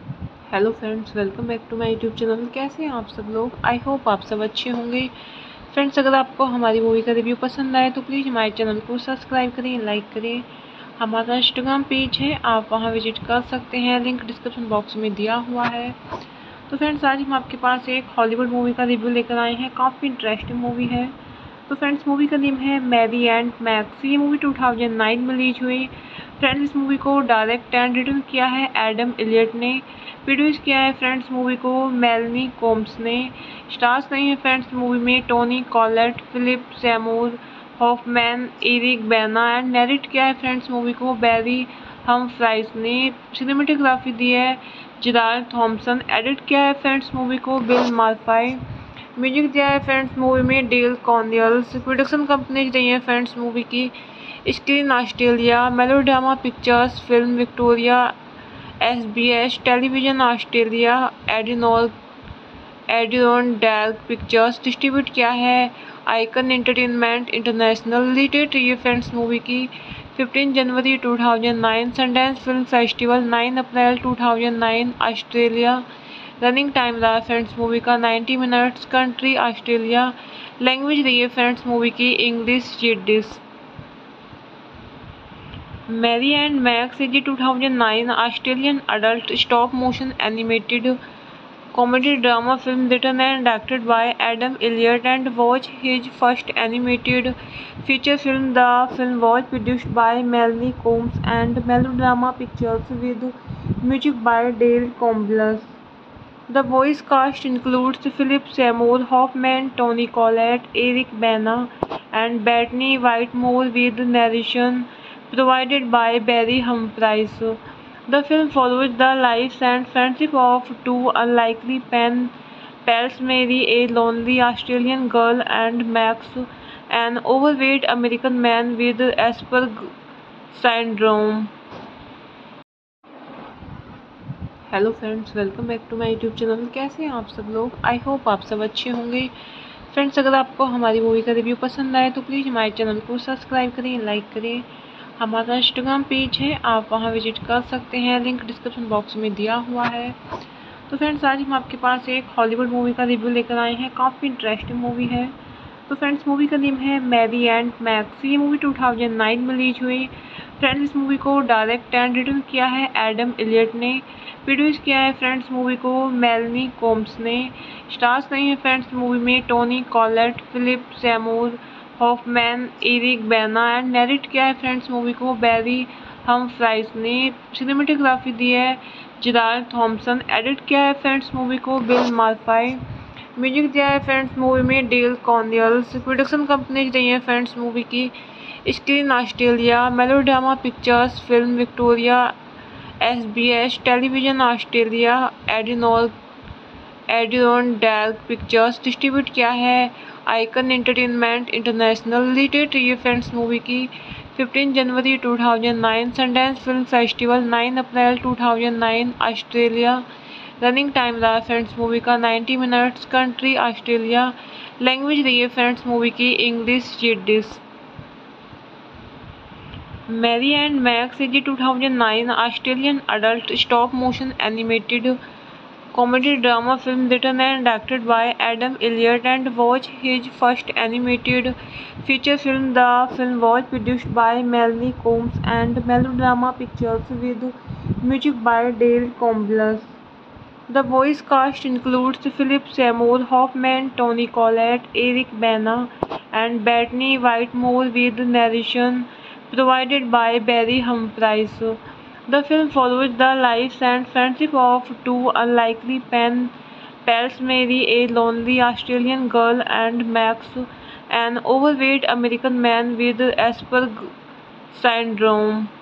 Hello friends, welcome back to my YouTube channel. कैसे हैं आप सब लोग? I hope आप सब अच्छे होंगे। Friends, अगर आपको हमारी मूवी का रिव्यू पसंद आए तो प्लीज़ हमारे चैनल को सब्सक्राइब करें, लाइक करें। हमारा इंस्टाग्राम पेज है, आप वहां विजिट कर सकते हैं, लिंक डिस्क्रिप्शन बॉक्स में दिया हुआ है। तो फ्रेंड्स, आज हम आपके पास एक हॉलीवुड मूवी का रिव्यू लेकर आए हैं। काफ़ी इंटरेस्टिंग मूवी है। तो फ्रेंड्स, मूवी का नेम है मैरी एंड मैक्स। ये मूवी टू थाउजेंड नाइन में रिलीज हुई। फ्रेंड्स, इस मूवी को डायरेक्ट एंड रिटर्न किया है एडम एलियट ने। प्रोड्यूस किया है फ्रेंड्स मूवी को मेलनी कोम्स ने। स्टार्स नहीं है फ्रेंड्स मूवी में Toni Collette, Philip Seymour Hoffman, Eric Bana and narrate किया है फ्रेंड्स मूवी को बैरी हमफ्राइज ने। सिनेमेटोग्राफी दी है जेराल्ड थॉमसन। एडिट किया है फ्रेंड्स मूवी को बिल मार्फाई। म्यूजिक दिया है फ्रेंड्स मूवी में डेल कॉर्नियल्स। प्रोडक्शन कंपनीज रही है फ्रेंड्स मूवी की screen Australia, melodrama pictures, film Victoria, S B S television Australia, एडिनोल एडियन डैल पिक्चर्स। डिस्ट्रीब्यूट किया है आइकन एंटरटेनमेंट इंटरनेशनल। रिलीज हुई है फ्रेंड्स मूवी की फिफ्टीन जनवरी two thousand nine, Sundance film festival nine April two thousand nine Australia. Running time रहा friends movie का ninety minutes. Country Australia. Language रही है फ्रेंड्स मूवी की English Yiddish. Mary and Max is a two thousand nine Australian adult stop motion animated comedy drama film written and directed by Adam Elliott and was his first animated feature film. The film was produced by Melanie Combs and Melodrama Pictures with music by Dale Combliss. The voice cast includes Philip Seymour Hoffman, Toni Collette, Eric Bana, and Bettany Whitemore with narration provided by Barry Humphries. The film follows the lives and friendship of two unlikely pen pals, Mary, a lonely Australian girl, and Max, an overweight American man with Asperger syndrome. Hello friends, welcome back to my YouTube channel. कैसे हैं आप सब लोग? I hope आप सब अच्छे होंगे। Friends, अगर आपको हमारी मूवी का रिव्यू पसंद आए तो प्लीज़ हमारे चैनल को सब्सक्राइब करें, लाइक करें। हमारा इंस्टाग्राम पेज है, आप वहां विजिट कर सकते हैं, लिंक डिस्क्रिप्शन बॉक्स में दिया हुआ है। तो फ्रेंड्स, आज हम आपके पास एक हॉलीवुड मूवी का रिव्यू लेकर आए हैं। काफ़ी इंटरेस्टिंग मूवी है। तो फ्रेंड्स, मूवी का नेम है मैरी एंड मैक्स। ये मूवी टू थाउजेंड नाइन में रिलीज हुई। फ्रेंड्स, इस मूवी को डायरेक्ट एंड रिटर्न किया है एडम एलियट ने। प्रोड्यूस किया है फ्रेंड्स मूवी को मेलनी कोम्स ने। स्टार्स नहीं है फ्रेंड्स मूवी में Toni Collette, Philip Seymour Hoffman, Eric Bana and narrate किया है फ्रेंड्स मूवी को बैरी हमफ्राइज ने। सिनेमेटोग्राफी दी है जेराल्ड थॉमसन। एडिट किया है फ्रेंड्स मूवी को बिल मार्फाई। म्यूजिक दिया है फ्रेंड्स मूवी में डेल कॉर्नियल्स। प्रोडक्शन कंपनीज रही है फ्रेंड्स मूवी की screen Australia, melodrama pictures, film Victoria, S B S television Australia, एडिनोल एडियन डैल पिक्चर्स। डिस्ट्रीब्यूट किया है आइकन एंटरटेनमेंट इंटरनेशनल। रिलीज हुई है फ्रेंड्स मूवी की फिफ्टीन जनवरी two thousand nine, Sundance film festival nine April two thousand nine Australia. Running time रहा friends movie का ninety minutes. Country Australia. Language रही है फ्रेंड्स मूवी की English Yiddish. Mary and Max is a two thousand nine Australian adult stop motion animated comedy drama film written and directed by Adam Elliott and was his first animated feature film. The film was produced by Melanie Combs and Melodrama Pictures with music by Dale Combliss. The voice cast includes Philip Seymour Hoffman, Toni Collette, Eric Bana, and Bettany Whitemore with narration provided by Barry Humphries. The film follows the lives and friendship of two unlikely pen pals, Mary, a lonely Australian girl, and Max, an overweight American man with Asperger syndrome.